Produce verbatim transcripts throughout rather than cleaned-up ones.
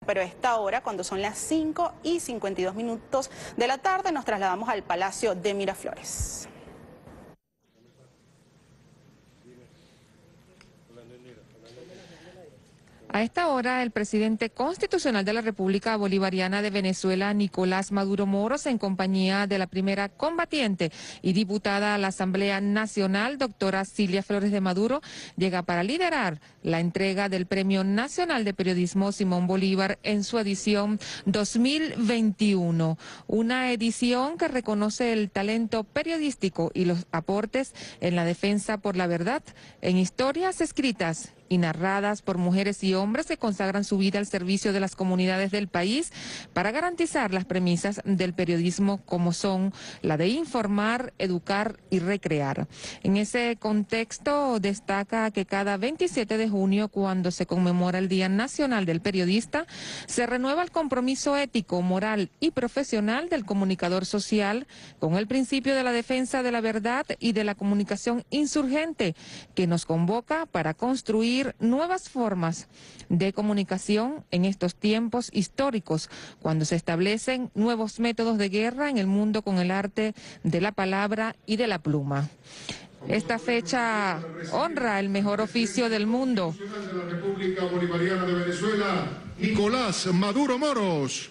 Pero a esta hora, cuando son las cinco y cincuenta y dos minutos de la tarde, nos trasladamos al Palacio de Miraflores. A esta hora, el presidente constitucional de la República Bolivariana de Venezuela, Nicolás Maduro Moros, en compañía de la primera combatiente y diputada a la Asamblea Nacional, doctora Cilia Flores de Maduro, llega para liderar la entrega del Premio Nacional de Periodismo Simón Bolívar en su edición dos mil veintiuno. Una edición que reconoce el talento periodístico y los aportes en la defensa por la verdad en historias escritas y narradas por mujeres y hombres que consagran su vida al servicio de las comunidades del país para garantizar las premisas del periodismo como son la de informar, educar y recrear. En ese contexto destaca que cada veintisiete de junio, cuando se conmemora el Día Nacional del Periodista, se renueva el compromiso ético, moral y profesional del comunicador social con el principio de la defensa de la verdad y de la comunicación insurgente, que nos convoca para construir nuevas formas de comunicación en estos tiempos históricos, cuando se establecen nuevos métodos de guerra en el mundo con el arte de la palabra y de la pluma. Esta fecha honra el mejor oficio del mundo. De la República Bolivariana de Venezuela, Nicolás Maduro Moros.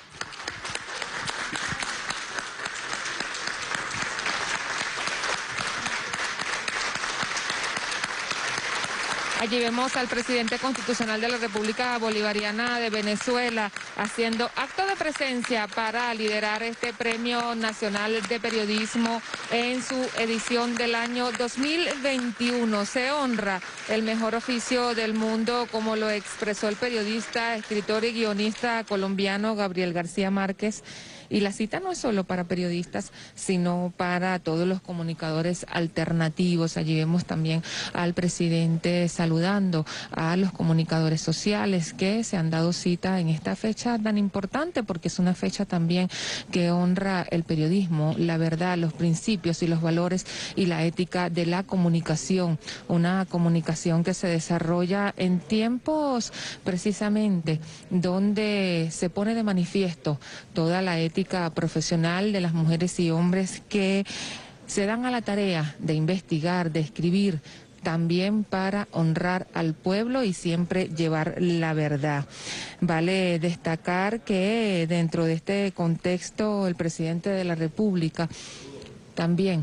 Allí vemos al presidente constitucional de la República Bolivariana de Venezuela haciendo acto de presencia para liderar este Premio Nacional de Periodismo en su edición del año dos mil veintiuno. Se honra el mejor oficio del mundo, como lo expresó el periodista, escritor y guionista colombiano Gabriel García Márquez. Y la cita no es solo para periodistas, sino para todos los comunicadores alternativos. Allí vemos también al presidente saludando a los comunicadores sociales que se han dado cita en esta fecha tan importante, porque es una fecha también que honra el periodismo, la verdad, los principios y los valores y la ética de la comunicación. Una comunicación que se desarrolla en tiempos precisamente donde se pone de manifiesto toda la ética profesional de las mujeres y hombres que se dan a la tarea de investigar, de escribir, también para honrar al pueblo y siempre llevar la verdad. Vale destacar que dentro de este contexto el presidente de la República también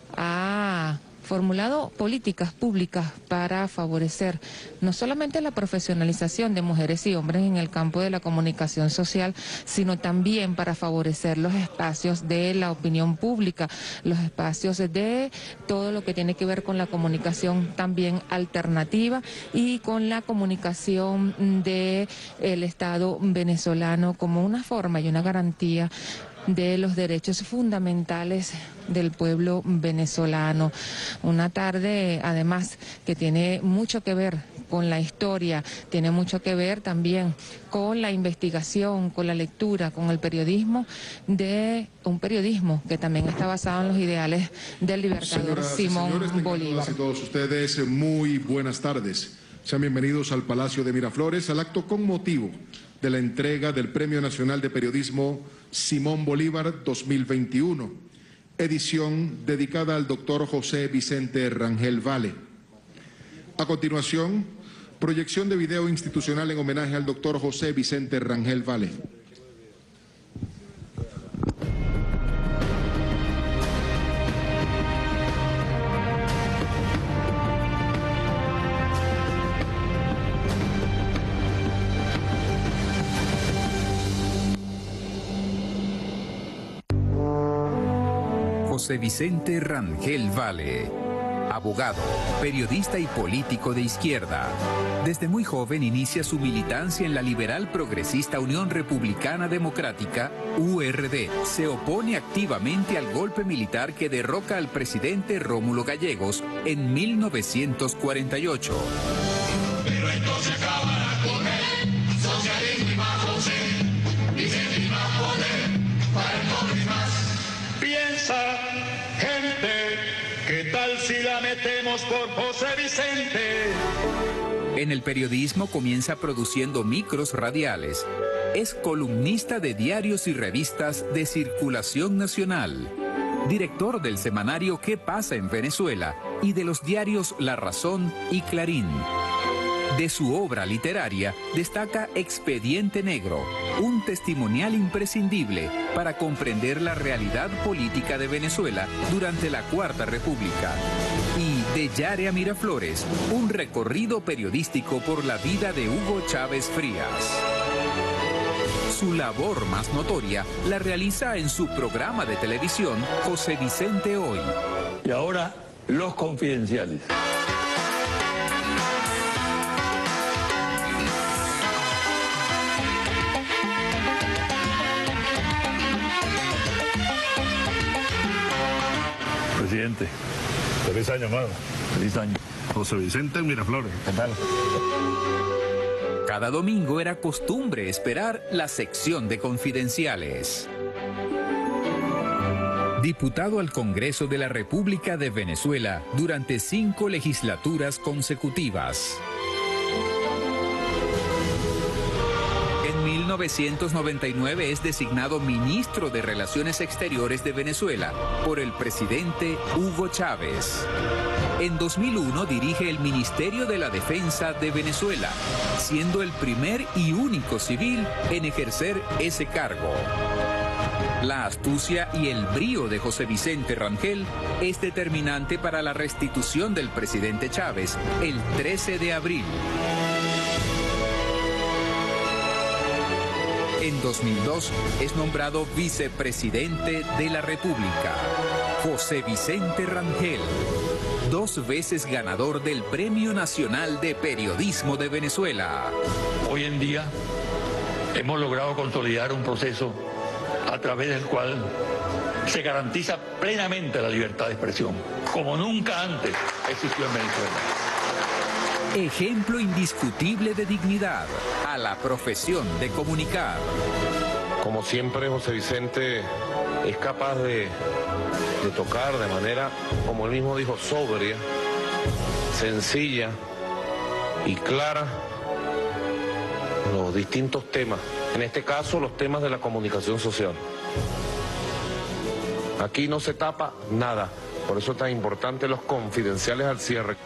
ha formulado políticas públicas para favorecer no solamente la profesionalización de mujeres y hombres en el campo de la comunicación social, sino también para favorecer los espacios de la opinión pública, los espacios de todo lo que tiene que ver con la comunicación también alternativa y con la comunicación del Estado venezolano como una forma y una garantía de los derechos fundamentales del pueblo venezolano. Una tarde, además, que tiene mucho que ver con la historia, tiene mucho que ver también con la investigación, con la lectura, con el periodismo, de un periodismo que también está basado en los ideales del libertador Señoras Simón y señores, Bolívar. Todas y todos ustedes, muy buenas tardes. Sean bienvenidos al Palacio de Miraflores, al acto con motivo de la entrega del Premio Nacional de Periodismo Simón Bolívar dos mil veintiuno, edición dedicada al doctor José Vicente Rangel Vale. A continuación, proyección de video institucional en homenaje al doctor José Vicente Rangel Vale. José Vicente Rangel Vale, abogado, periodista y político de izquierda. Desde muy joven inicia su militancia en la liberal progresista Unión Republicana Democrática, U R D. Se opone activamente al golpe militar que derroca al presidente Rómulo Gallegos en mil novecientos cuarenta y ocho. Pero esto se acabará con él, socialismo y más José, Vicente y más poder, para el pobre y más. Piensa, gente, ¿qué tal si la metemos por José Vicente? En el periodismo comienza produciendo micros radiales. Es columnista de diarios y revistas de circulación nacional. Director del semanario ¿Qué pasa en Venezuela? Y de los diarios La Razón y Clarín. De su obra literaria destaca Expediente Negro, un testimonial imprescindible para comprender la realidad política de Venezuela durante la Cuarta República. Y De Yare a Miraflores, un recorrido periodístico por la vida de Hugo Chávez Frías. Su labor más notoria la realiza en su programa de televisión José Vicente Hoy. Y ahora, los confidenciales. Presidente. Feliz año, hermano. Feliz año. José Vicente Miraflores. ¿Qué tal? Cada domingo era costumbre esperar la sección de confidenciales. Diputado al Congreso de la República de Venezuela durante cinco legislaturas consecutivas. En mil novecientos noventa y nueve es designado ministro de Relaciones Exteriores de Venezuela por el presidente Hugo Chávez. En dos mil uno dirige el Ministerio de la Defensa de Venezuela, siendo el primer y único civil en ejercer ese cargo. La astucia y el brío de José Vicente Rangel es determinante para la restitución del presidente Chávez el trece de abril. En dos mil dos es nombrado vicepresidente de la República. José Vicente Rangel, dos veces ganador del Premio Nacional de Periodismo de Venezuela. Hoy en día hemos logrado consolidar un proceso a través del cual se garantiza plenamente la libertad de expresión, como nunca antes existió en Venezuela. Ejemplo indiscutible de dignidad a la profesión de comunicar. Como siempre, José Vicente es capaz de, de tocar de manera, como él mismo dijo, sobria, sencilla y clara los distintos temas. En este caso, los temas de la comunicación social. Aquí no se tapa nada, por eso es tan importante los confidenciales al cierre.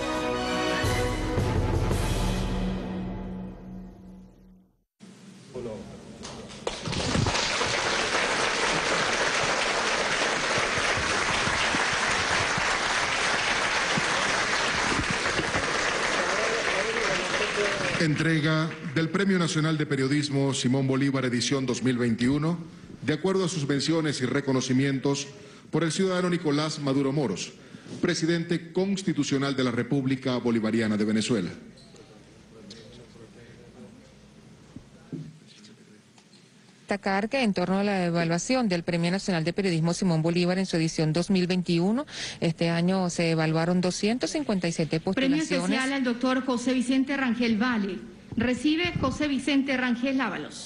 Entrega del Premio Nacional de Periodismo Simón Bolívar edición dos mil veintiuno, de acuerdo a sus menciones y reconocimientos por el ciudadano Nicolás Maduro Moros, presidente constitucional de la República Bolivariana de Venezuela. Destacar que en torno a la evaluación del Premio Nacional de Periodismo Simón Bolívar en su edición dos mil veintiuno, este año se evaluaron doscientas cincuenta y siete postulaciones. Premio especial al doctor José Vicente Rangel Vale. Recibe José Vicente Rangel Ábalos.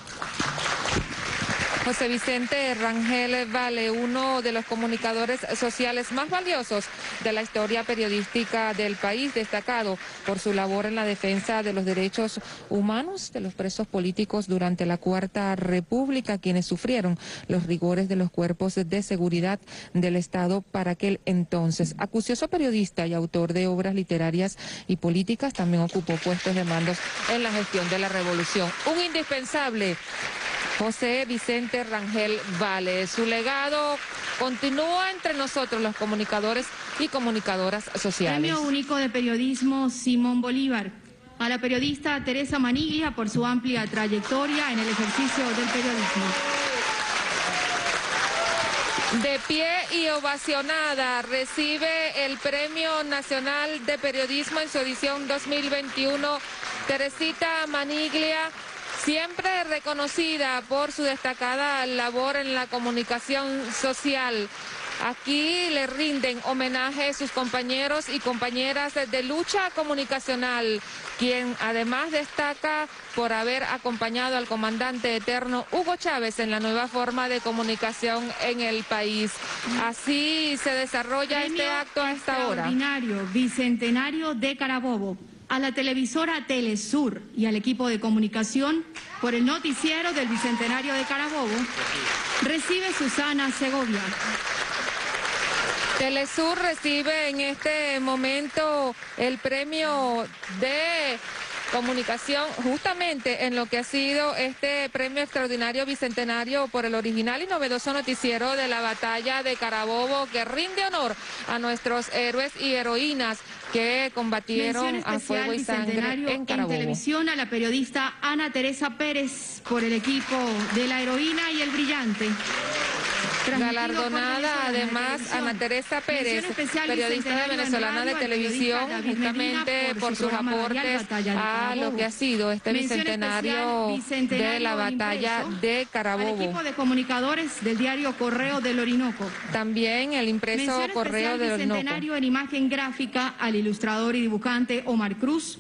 José Vicente Rangel Vale, uno de los comunicadores sociales más valiosos de la historia periodística del país, destacado por su labor en la defensa de los derechos humanos de los presos políticos durante la Cuarta República, quienes sufrieron los rigores de los cuerpos de seguridad del Estado para aquel entonces. Acucioso periodista y autor de obras literarias y políticas, también ocupó puestos de mandos en la gestión de la revolución. Un indispensable, José Vicente Rangel Vale. Su legado continúa entre nosotros, los comunicadores y comunicadoras sociales. Premio único de periodismo Simón Bolívar. A la periodista Teresa Maniglia por su amplia trayectoria en el ejercicio del periodismo. De pie y ovacionada recibe el Premio Nacional de Periodismo en su edición dos mil veintiuno, Teresita Maniglia, siempre reconocida por su destacada labor en la comunicación social. Aquí le rinden homenaje sus compañeros y compañeras de lucha comunicacional, quien además destaca por haber acompañado al comandante eterno Hugo Chávez en la nueva forma de comunicación en el país. Así se desarrolla Premio este acto a esta hora. Extraordinario Bicentenario de Carabobo. a la televisora Telesur y al equipo de comunicación por el noticiero del Bicentenario de Carabobo, recibe Susana Segovia. Telesur recibe en este momento el premio de comunicación justamente en lo que ha sido este premio extraordinario bicentenario por el original y novedoso noticiero de la batalla de Carabobo, que rinde honor a nuestros héroes y heroínas que combatieron a fuego y sangre en Carabobo. En televisión a la periodista Ana Teresa Pérez por el equipo de La Heroína y El Brillante. Galardonada además Ana Teresa Pérez, periodista de Venezolana de Televisión, justamente por sus aportes a lo que ha sido este bicentenario de la batalla de Carabobo. Al equipo de comunicadores del diario Correo del Orinoco. También el impreso Correo del Orinoco. Bicentenario en imagen gráfica al ilustrador y dibujante Omar Cruz.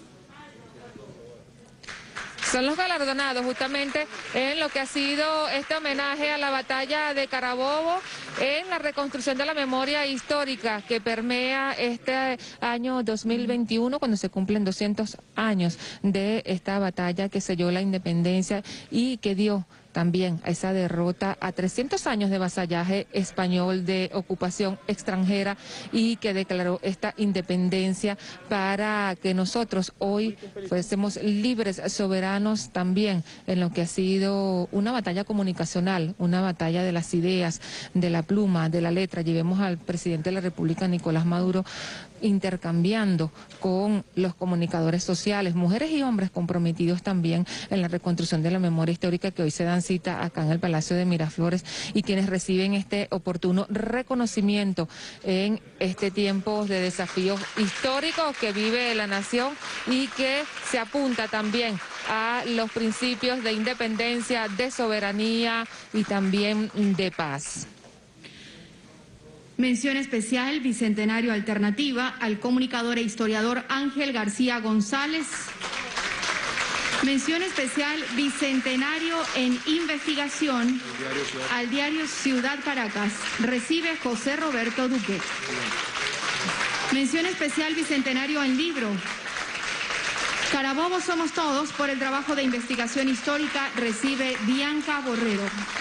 Son los galardonados justamente en lo que ha sido este homenaje a la batalla de Carabobo en la reconstrucción de la memoria histórica que permea este año dos mil veintiuno, cuando se cumplen doscientos años de esta batalla que selló la independencia y que dio también a esa derrota a trescientos años de vasallaje español, de ocupación extranjera, y que declaró esta independencia para que nosotros hoy fuésemos libres, soberanos también en lo que ha sido una batalla comunicacional, una batalla de las ideas, de la pluma, de la letra. Llevemos al presidente de la República, Nicolás Maduro, intercambiando con los comunicadores sociales, mujeres y hombres comprometidos también en la reconstrucción de la memoria histórica, que hoy se dan cita acá en el Palacio de Miraflores, y quienes reciben este oportuno reconocimiento en este tiempo de desafíos históricos que vive la nación y que se apunta también a los principios de independencia, de soberanía y también de paz. Mención especial, Bicentenario Alternativa, al comunicador e historiador Ángel García González. Mención especial, Bicentenario en Investigación, al diario Ciudad Caracas. Recibe José Roberto Duque. Mención especial, Bicentenario en Libro. Carabobo somos todos, por el trabajo de investigación histórica. Recibe Bianca Borrero.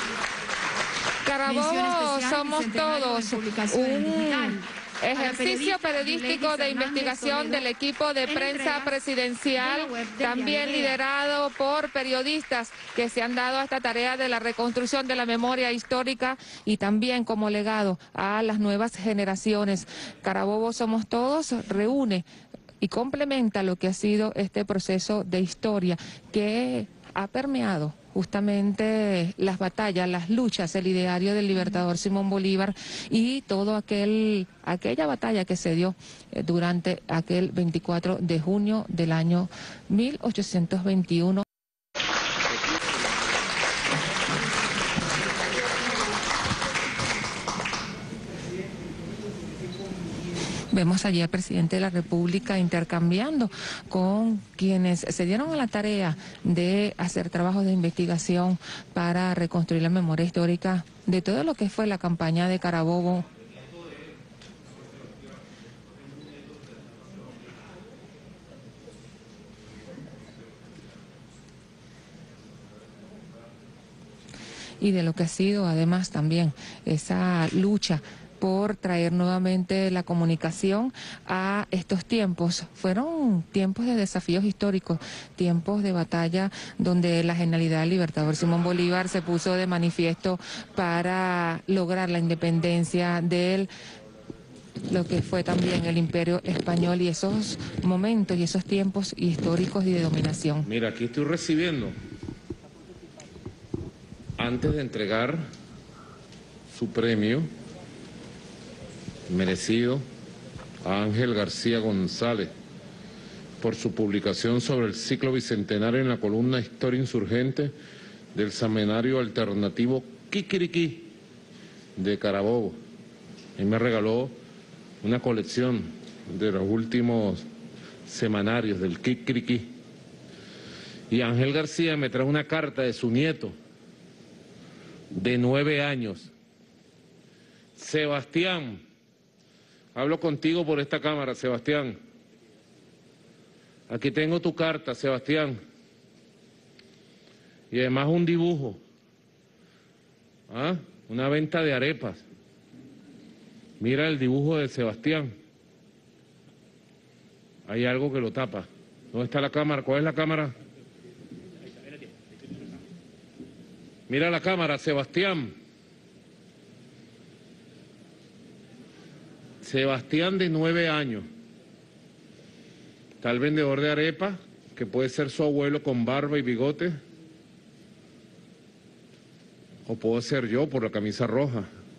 Carabobo somos todos, un ejercicio periodístico de investigación del equipo de prensa presidencial, también liderado por periodistas que se han dado a esta tarea de la reconstrucción de la memoria histórica y también como legado a las nuevas generaciones. Carabobo somos todos reúne y complementa lo que ha sido este proceso de historia que ha permeado justamente las batallas, las luchas, el ideario del libertador Simón Bolívar y todo aquel aquella batalla que se dio eh, durante aquel veinticuatro de junio del año mil ochocientos veintiuno. Vemos allí al presidente de la República intercambiando con quienes se dieron a la tarea de hacer trabajos de investigación para reconstruir la memoria histórica de todo lo que fue la campaña de Carabobo. Y de lo que ha sido además también esa lucha por traer nuevamente la comunicación a estos tiempos. Fueron tiempos de desafíos históricos, tiempos de batalla donde la genialidad del libertador Simón Bolívar se puso de manifiesto para lograr la independencia de él, lo que fue también el Imperio Español, y esos momentos y esos tiempos históricos y de dominación. Mira, aquí estoy recibiendo, antes de entregar su premio merecido a Ángel García González por su publicación sobre el ciclo bicentenario en la columna Historia Insurgente del semanario alternativo Kikiriki de Carabobo. Él me regaló una colección de los últimos semanarios del Kikiriki. Y Ángel García me trae una carta de su nieto de nueve años. Sebastián, hablo contigo por esta cámara, Sebastián. Aquí tengo tu carta, Sebastián. Y además un dibujo. ¿Ah? Una venta de arepas. Mira el dibujo de Sebastián. Hay algo que lo tapa. ¿Dónde está la cámara? ¿Cuál es la cámara? Mira la cámara, Sebastián. Sebastián de nueve años. Está el vendedor de arepas, que puede ser su abuelo con barba y bigote. O puedo ser yo por la camisa roja.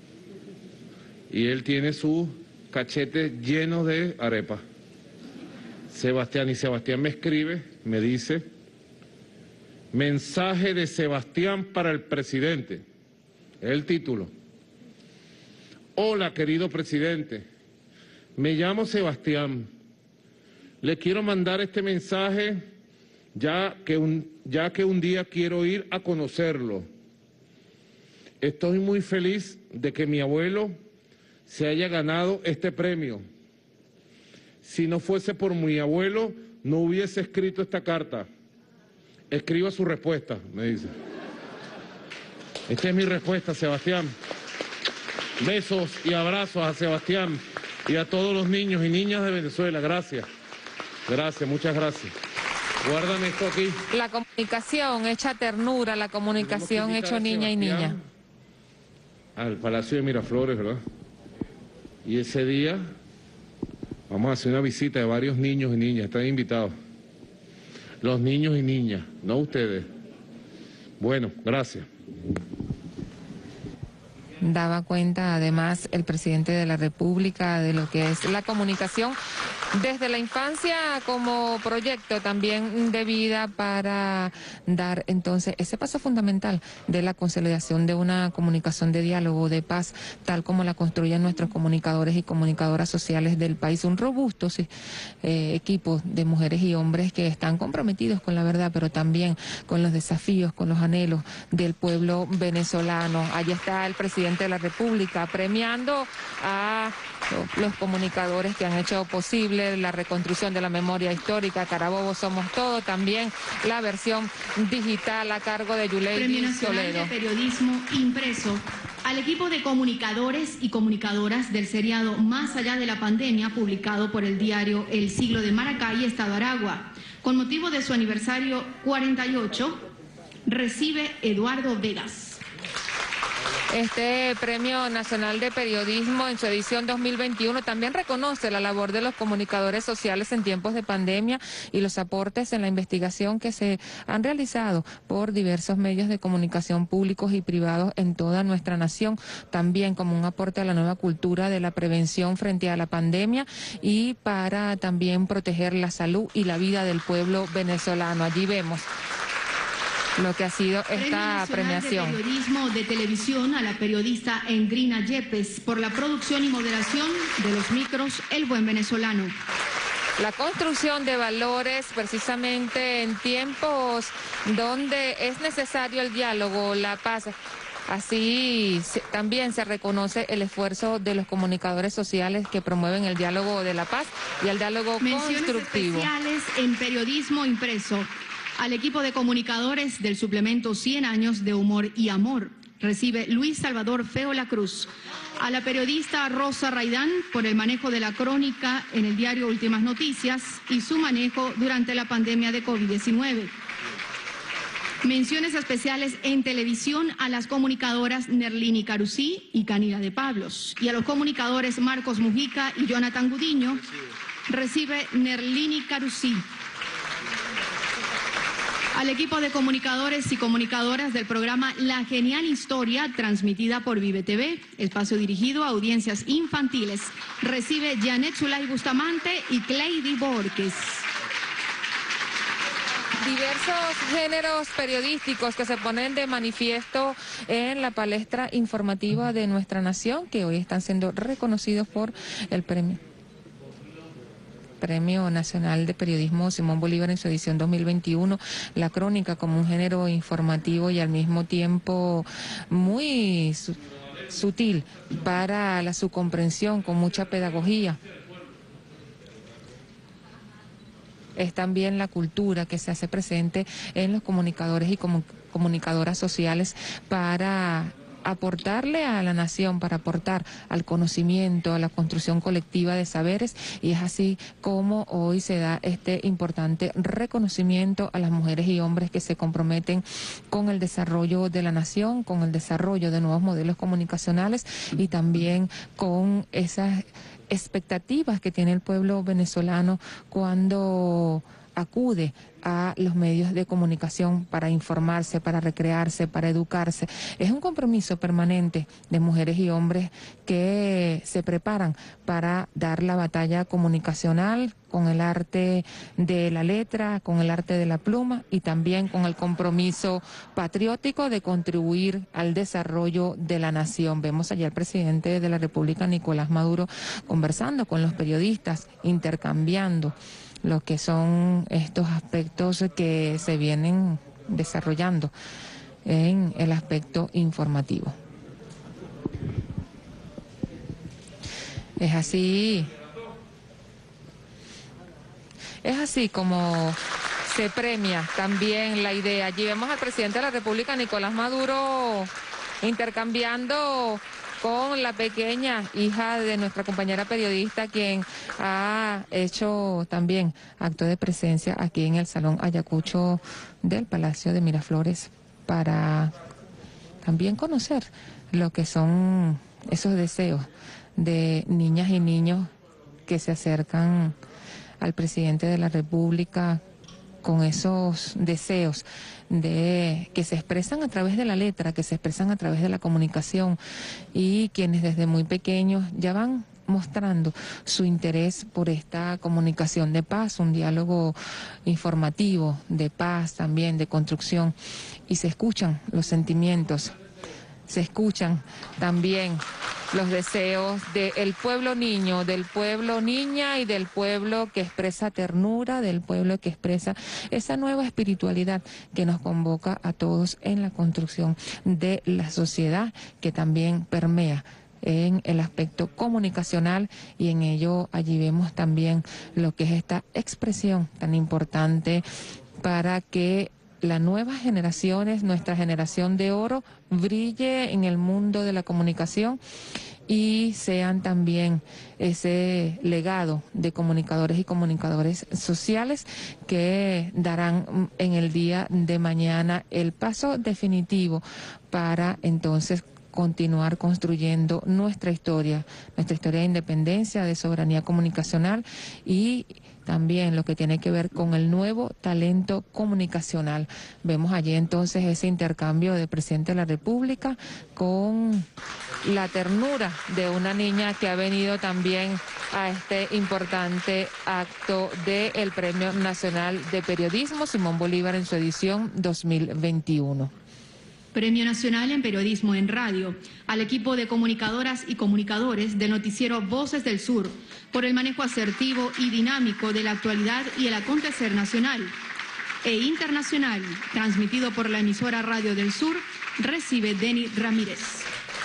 Y él tiene sus cachetes llenos de arepas. Sebastián, y Sebastián me escribe, me dice, mensaje de Sebastián para el presidente. Es el título. Hola, querido presidente. Me llamo Sebastián. Le quiero mandar este mensaje ya que un, ya que un día quiero ir a conocerlo. Estoy muy feliz de que mi abuelo se haya ganado este premio. Si no fuese por mi abuelo, no hubiese escrito esta carta. Escriba su respuesta, me dice. Esta es mi respuesta, Sebastián. Besos y abrazos a Sebastián y a todos los niños y niñas de Venezuela. Gracias. Gracias, muchas gracias. Guárdame esto aquí. La comunicación hecha ternura, la comunicación hecho niña y niña. Al Palacio de Miraflores, ¿verdad? Y ese día vamos a hacer una visita de varios niños y niñas. Están invitados. Los niños y niñas, no ustedes. Bueno, gracias. Daba cuenta además el presidente de la República de lo que es la comunicación desde la infancia como proyecto también de vida para dar entonces ese paso fundamental de la consolidación de una comunicación de diálogo, de paz, tal como la construyen nuestros comunicadores y comunicadoras sociales del país. Un robusto sí, eh, equipo de mujeres y hombres que están comprometidos con la verdad, pero también con los desafíos, con los anhelos del pueblo venezolano. Allí está el presidente de la República premiando a los comunicadores que han hecho posible la reconstrucción de la memoria histórica. Carabobo somos todo, también la versión digital a cargo de Yuleidi Premio Nacional Soledo. de Periodismo Impreso al equipo de comunicadores y comunicadoras del seriado Más allá de la pandemia, publicado por el diario El Siglo de Maracay, Estado Aragua. Con motivo de su aniversario cuarenta y ocho, recibe Eduardo Vegas. Este Premio Nacional de Periodismo en su edición dos mil veintiuno también reconoce la labor de los comunicadores sociales en tiempos de pandemia y los aportes en la investigación que se han realizado por diversos medios de comunicación públicos y privados en toda nuestra nación, también como un aporte a la nueva cultura de la prevención frente a la pandemia y para también proteger la salud y la vida del pueblo venezolano. Allí vemos lo que ha sido esta premiación. De periodismo de televisión a la periodista Endrina Yepes por la producción y moderación de los micros El Buen Venezolano. La construcción de valores precisamente en tiempos donde es necesario el diálogo, la paz. Así se, también se reconoce el esfuerzo de los comunicadores sociales que promueven el diálogo de la paz y el diálogo Menciones constructivo. Especiales en periodismo impreso al equipo de comunicadores del suplemento cien años de humor y amor. Recibe Luis Salvador Feo La Cruz. A la periodista Rosa Raidán por el manejo de la crónica en el diario Últimas Noticias y su manejo durante la pandemia de COVID diecinueve. Menciones especiales en televisión a las comunicadoras Nerlini Carusí y Canila de Pablos. Y a los comunicadores Marcos Mujica y Jonathan Gudiño. Recibe Nerlini Carusí. Al equipo de comunicadores y comunicadoras del programa La Genial Historia, transmitida por Vive T V, espacio dirigido a audiencias infantiles, recibe Janet Zulay Bustamante y Cleidy Borges. Diversos géneros periodísticos que se ponen de manifiesto en la palestra informativa de nuestra nación, que hoy están siendo reconocidos por el premio. Premio Nacional de Periodismo Simón Bolívar en su edición dos mil veintiuno, la crónica como un género informativo y al mismo tiempo muy su sutil para la, su comprensión, con mucha pedagogía. es también la cultura que se hace presente en los comunicadores y comu- comunicadoras sociales para aportarle a la nación, para aportar al conocimiento, a la construcción colectiva de saberes, y es así como hoy se da este importante reconocimiento a las mujeres y hombres que se comprometen con el desarrollo de la nación, con el desarrollo de nuevos modelos comunicacionales y también con esas expectativas que tiene el pueblo venezolano cuando acude a los medios de comunicación para informarse, para recrearse, para educarse. Es un compromiso permanente de mujeres y hombres que se preparan para dar la batalla comunicacional con el arte de la letra, con el arte de la pluma y también con el compromiso patriótico de contribuir al desarrollo de la nación. Vemos allá al presidente de la República, Nicolás Maduro, conversando con los periodistas, intercambiando lo que son estos aspectos que se vienen desarrollando en el aspecto informativo. Es así, es así como se premia también la idea. Allí vemos al presidente de la República, Nicolás Maduro, intercambiando con la pequeña hija de nuestra compañera periodista, quien ha hecho también acto de presencia aquí en el Salón Ayacucho del Palacio de Miraflores para también conocer lo que son esos deseos de niñas y niños que se acercan al presidente de la República con esos deseos de que se expresan a través de la letra, que se expresan a través de la comunicación, y quienes desde muy pequeños ya van mostrando su interés por esta comunicación de paz, un diálogo informativo de paz también, de construcción, y se escuchan los sentimientos, se escuchan también los deseos del pueblo niño, del pueblo niña y del pueblo que expresa ternura, del pueblo que expresa esa nueva espiritualidad que nos convoca a todos en la construcción de la sociedad, que también permea en el aspecto comunicacional, y en ello allí vemos también lo que es esta expresión tan importante para que las nuevas generaciones, nuestra generación de oro, brille en el mundo de la comunicación y sean también ese legado de comunicadores y comunicadores sociales que darán en el día de mañana el paso definitivo para entonces continuar construyendo nuestra historia, nuestra historia de independencia, de soberanía comunicacional, y también lo que tiene que ver con el nuevo talento comunicacional. Vemos allí entonces ese intercambio del presidente de la República con la ternura de una niña que ha venido también a este importante acto del Premio Nacional de Periodismo Simón Bolívar en su edición dos mil veintiuno. Premio Nacional en Periodismo en Radio, al equipo de comunicadoras y comunicadores del noticiero Voces del Sur, por el manejo asertivo y dinámico de la actualidad y el acontecer nacional e internacional, transmitido por la emisora Radio del Sur, recibe Denny Ramírez.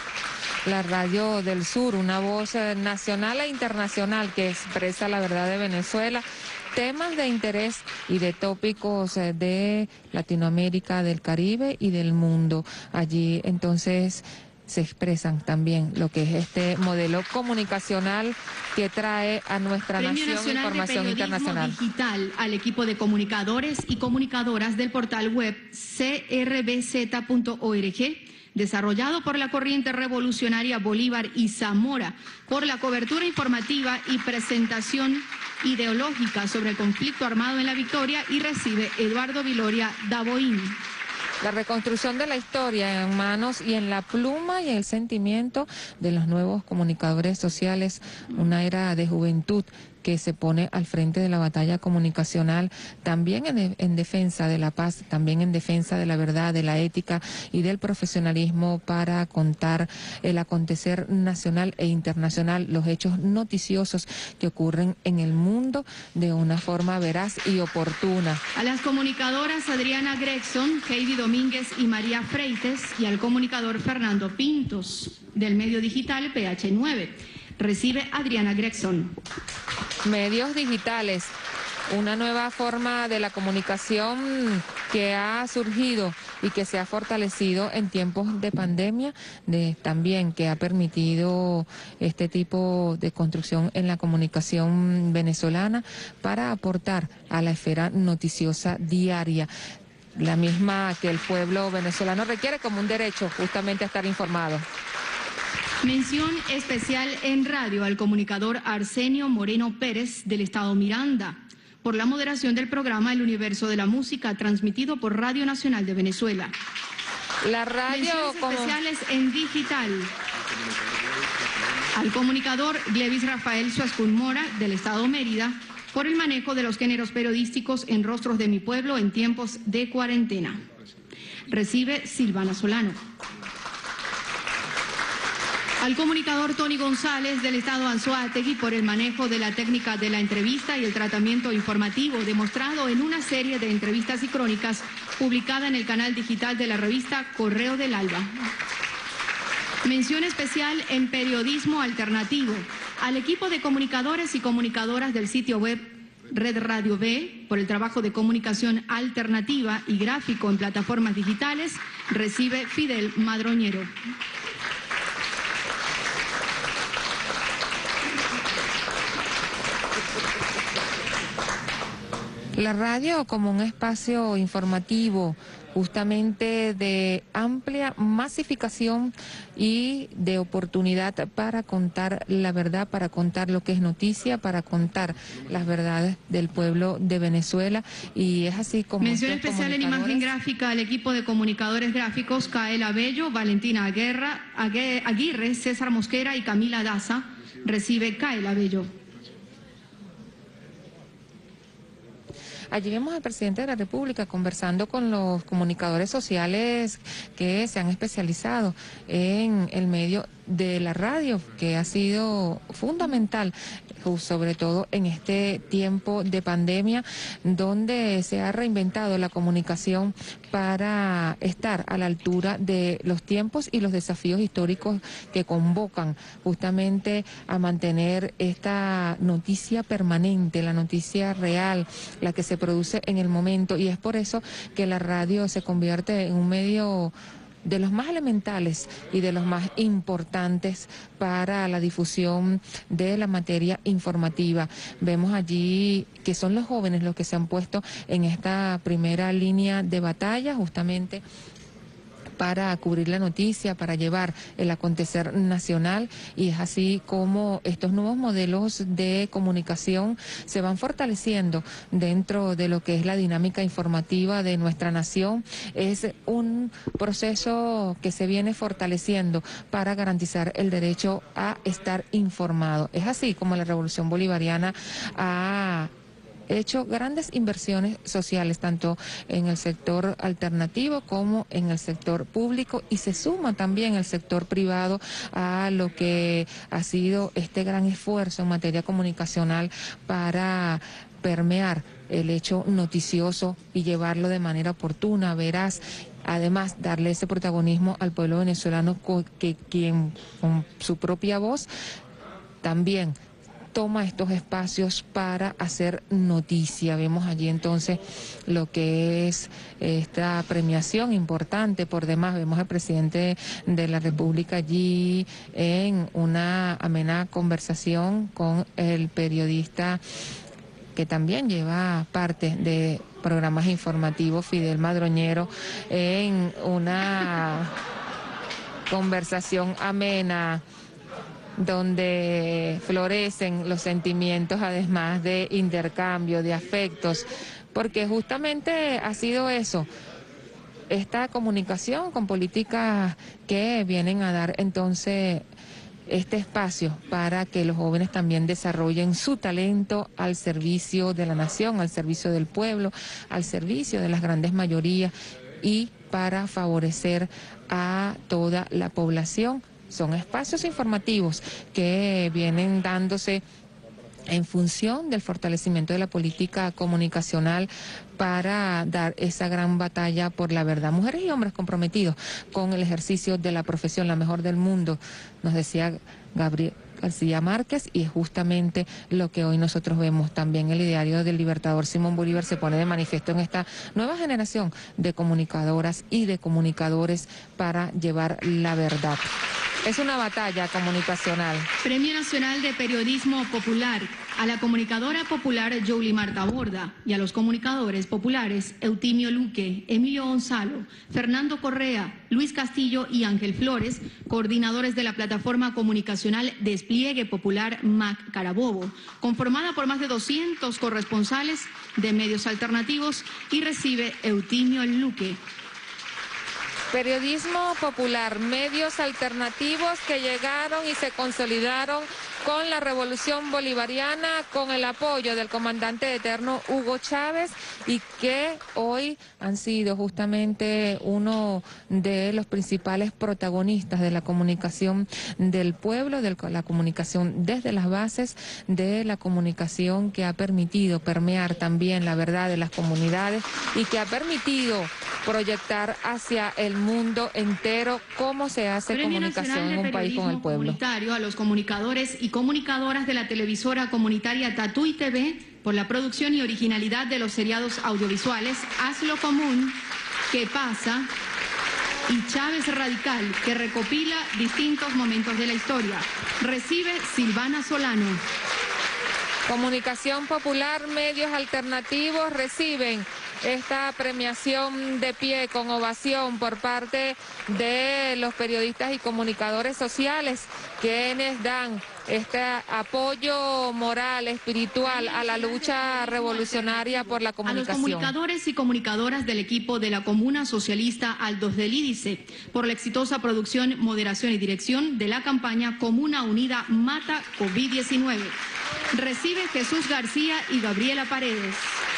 La Radio del Sur, una voz nacional e internacional que expresa la verdad de Venezuela, temas de interés y de tópicos de Latinoamérica, del Caribe y del mundo. Allí entonces se expresan también lo que es este modelo comunicacional que trae a nuestra Premio nación Nacional información de internacional. Digital al equipo de comunicadores y comunicadoras del portal web c r b z punto org, desarrollado por la Corriente Revolucionaria Bolívar y Zamora, por la cobertura informativa y presentación ideológica sobre el conflicto armado en la Victoria, y recibe Eduardo Viloria Daboín. La reconstrucción de la historia en manos y en la pluma y el sentimiento de los nuevos comunicadores sociales, una era de juventud que se pone al frente de la batalla comunicacional, también en, de, en defensa de la paz, también en defensa de la verdad, de la ética y del profesionalismo, para contar el acontecer nacional e internacional, los hechos noticiosos que ocurren en el mundo de una forma veraz y oportuna. A las comunicadoras Adriana Gregson, Heidi Domínguez y María Freites, y al comunicador Fernando Pintos, del medio digital P H nueve. Recibe Adriana Gregson. Medios digitales una nueva forma de la comunicación que ha surgido y que se ha fortalecido en tiempos de pandemia, de, también que ha permitido este tipo de construcción en la comunicación venezolana para aportar a la esfera noticiosa diaria, la misma que el pueblo venezolano requiere como un derecho justamente a estar informado. Mención especial en radio al comunicador Arsenio Moreno Pérez del Estado Miranda por la moderación del programa El Universo de la Música, transmitido por Radio Nacional de Venezuela. La radio Menciones como... especiales en digital al comunicador Glevis Rafael Suazcún Mora del Estado Mérida por el manejo de los géneros periodísticos en Rostros de mi Pueblo en tiempos de cuarentena. Recibe Silvana Solano. Al comunicador Tony González del Estado Anzoátegui por el manejo de la técnica de la entrevista y el tratamiento informativo demostrado en una serie de entrevistas y crónicas publicada en el canal digital de la revista Correo del Alba. Mención especial en periodismo alternativo al equipo de comunicadores y comunicadoras del sitio web Red Radio B por el trabajo de comunicación alternativa y gráfico en plataformas digitales. Recibe Fidel Madroñero. La radio como un espacio informativo justamente de amplia masificación y de oportunidad para contar la verdad, para contar lo que es noticia, para contar las verdades del pueblo de Venezuela, y es así como... Mención especial en imagen gráfica al equipo de comunicadores gráficos Kaela Bello, Valentina Aguirre, Aguirre, César Mosquera y Camila Daza. Recibe Kaela Bello. Allí vemos al presidente de la República conversando con los comunicadores sociales que se han especializado en el medio de la radio, que ha sido fundamental, sobre todo en este tiempo de pandemia, donde se ha reinventado la comunicación para estar a la altura de los tiempos y los desafíos históricos que convocan justamente a mantener esta noticia permanente, la noticia real, la que se produce en el momento, y es por eso que la radio se convierte en un medio de los más elementales y de los más importantes para la difusión de la materia informativa. Vemos allí que son los jóvenes los que se han puesto en esta primera línea de batalla justamente para cubrir la noticia, para llevar el acontecer nacional, y es así como estos nuevos modelos de comunicación se van fortaleciendo dentro de lo que es la dinámica informativa de nuestra nación. Es un proceso que se viene fortaleciendo para garantizar el derecho a estar informado. Es así como la Revolución Bolivariana ha hecho grandes inversiones sociales, tanto en el sector alternativo como en el sector público, y se suma también el sector privado a lo que ha sido este gran esfuerzo en materia comunicacional para permear el hecho noticioso y llevarlo de manera oportuna, veraz. Además, darle ese protagonismo al pueblo venezolano, que quien con su propia voz también toma estos espacios para hacer noticia. Vemos allí entonces lo que es esta premiación importante por demás. Vemos al presidente de la República allí en una amena conversación con el periodista que también lleva parte de programas informativos, Fidel Madroñero, en una conversación amena donde florecen los sentimientos, además de intercambio, de afectos, porque justamente ha sido eso, esta comunicación con políticas que vienen a dar entonces este espacio para que los jóvenes también desarrollen su talento al servicio de la nación, al servicio del pueblo, al servicio de las grandes mayorías, y para favorecer a toda la población. Son espacios informativos que vienen dándose en función del fortalecimiento de la política comunicacional para dar esa gran batalla por la verdad. Mujeres y hombres comprometidos con el ejercicio de la profesión, la mejor del mundo, nos decía Gabriel García Márquez, y es justamente lo que hoy nosotros vemos. También el ideario del libertador Simón Bolívar se pone de manifiesto en esta nueva generación de comunicadoras y de comunicadores para llevar la verdad. Es una batalla comunicacional. Premio Nacional de Periodismo Popular a la comunicadora popular Jolie Marta Borda y a los comunicadores populares Eutimio Luque, Emilio Gonzalo, Fernando Correa, Luis Castillo y Ángel Flores, coordinadores de la plataforma comunicacional Despliegue Popular M A C Carabobo, conformada por más de doscientos corresponsales de medios alternativos, y recibe Eutimio Luque. Periodismo popular, medios alternativos que llegaron y se consolidaron con la revolución bolivariana, con el apoyo del comandante eterno Hugo Chávez, y que hoy han sido justamente uno de los principales protagonistas de la comunicación del pueblo, de la comunicación desde las bases, de la comunicación que ha permitido permear también la verdad de las comunidades y que ha permitido proyectar hacia el mundo entero cómo se hace Premio comunicación en un país con el pueblo. Comunitario a los comunicadores y comunicadoras de la televisora comunitaria Tatuí T V por la producción y originalidad de los seriados audiovisuales Hazlo Común, ¿Qué pasa? Y Chávez Radical, que recopila distintos momentos de la historia. Recibe Silvana Solano. Comunicación popular, medios alternativos reciben esta premiación de pie con ovación por parte de los periodistas y comunicadores sociales, quienes dan este apoyo moral, espiritual a la lucha revolucionaria por la comunicación. A los comunicadores y comunicadoras del equipo de la Comuna Socialista Altos del Lídice por la exitosa producción, moderación y dirección de la campaña Comuna Unida Mata COVID diecinueve. Recibe Jesús García y Gabriela Paredes.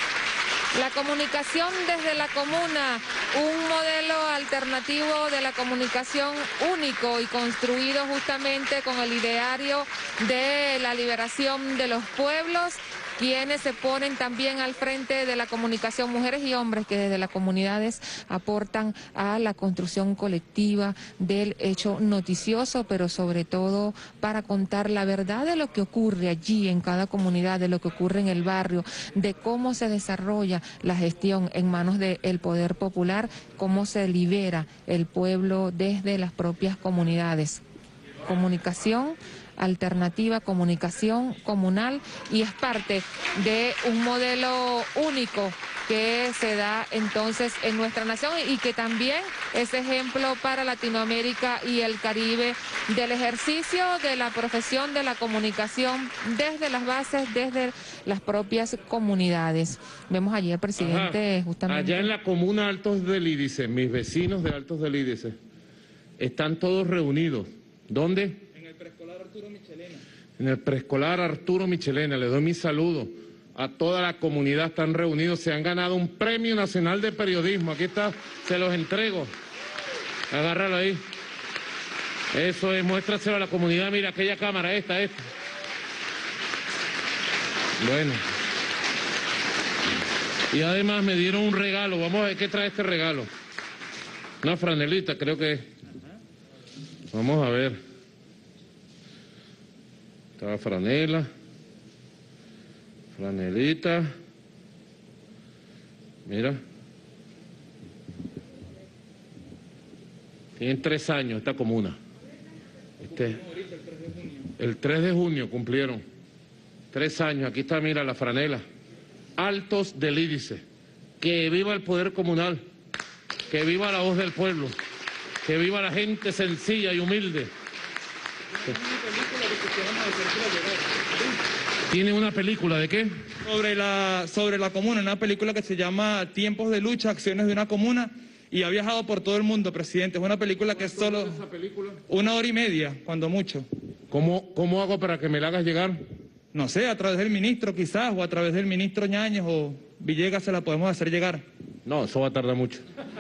La comunicación desde la comuna, un modelo alternativo de la comunicación único y construido justamente con el ideario de la liberación de los pueblos, quienes se ponen también al frente de la comunicación, mujeres y hombres que desde las comunidades aportan a la construcción colectiva del hecho noticioso, pero sobre todo para contar la verdad de lo que ocurre allí en cada comunidad, de lo que ocurre en el barrio, de cómo se desarrolla la gestión en manos del poder popular, cómo se libera el pueblo desde las propias comunidades. Comunicación alternativa, comunicación comunal, y es parte de un modelo único que se da entonces en nuestra nación y que también es ejemplo para Latinoamérica y el Caribe del ejercicio de la profesión de la comunicación desde las bases, desde las propias comunidades. Vemos allí al presidente. Ajá. Justamente allá en la comuna Altos del Lídice, mis vecinos de Altos del Lídice están todos reunidos. ¿Dónde? En el preescolar Arturo Michelena. Le doy mi saludo a toda la comunidad, están reunidos, se han ganado un Premio Nacional de Periodismo. Aquí está, se los entrego. Agárralo ahí. Eso es, muéstraselo a la comunidad. Mira, aquella cámara, esta, esta. Bueno. Y además me dieron un regalo. Vamos a ver qué trae este regalo. Una franelita, creo que es. Vamos a ver. Está franela, franelita, mira, tienen tres años esta comuna, este, el tres de junio cumplieron, tres años, aquí está, mira, la franela, Altos del Lídice, que viva el poder comunal, que viva la voz del pueblo, que viva la gente sencilla y humilde. ¿Tiene una película de qué? Sobre la, sobre la comuna, una película que se llama Tiempos de lucha, acciones de una comuna, y ha viajado por todo el mundo, presidente. Es una película que es solo esa película? una hora y media, cuando mucho. ¿Cómo, ¿Cómo hago para que me la hagas llegar? No sé, a través del ministro quizás, o a través del ministro Ñañez o Villegas se la podemos hacer llegar. No, eso va a tardar mucho.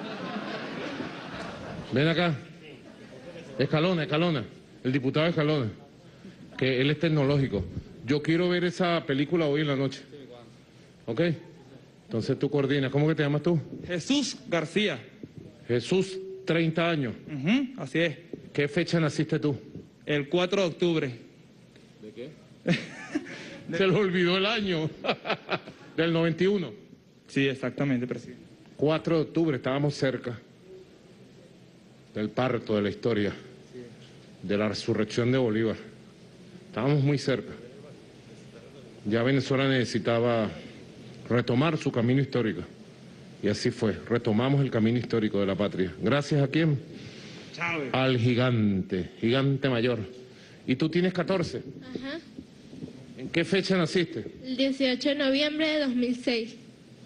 Ven acá. Escalona, Escalona. El diputado Escalona, que él es tecnológico. Yo quiero ver esa película hoy en la noche. ¿Ok? Entonces tú coordinas. ¿Cómo que te llamas tú? Jesús García. Jesús, treinta años. Uh-huh, así es. ¿Qué fecha naciste tú? El cuatro de octubre. ¿De qué? Se le olvidó el año. Del noventa y uno. Sí, exactamente, presidente. cuatro de octubre, estábamos cerca del parto de la historia, de la resurrección de Bolívar. Estábamos muy cerca. Ya Venezuela necesitaba retomar su camino histórico. Y así fue, retomamos el camino histórico de la patria. ¿Gracias a quién? Chávez. Al gigante, gigante mayor. ¿Y tú tienes catorce? Ajá. ¿En qué fecha naciste? El dieciocho de noviembre de dos mil seis.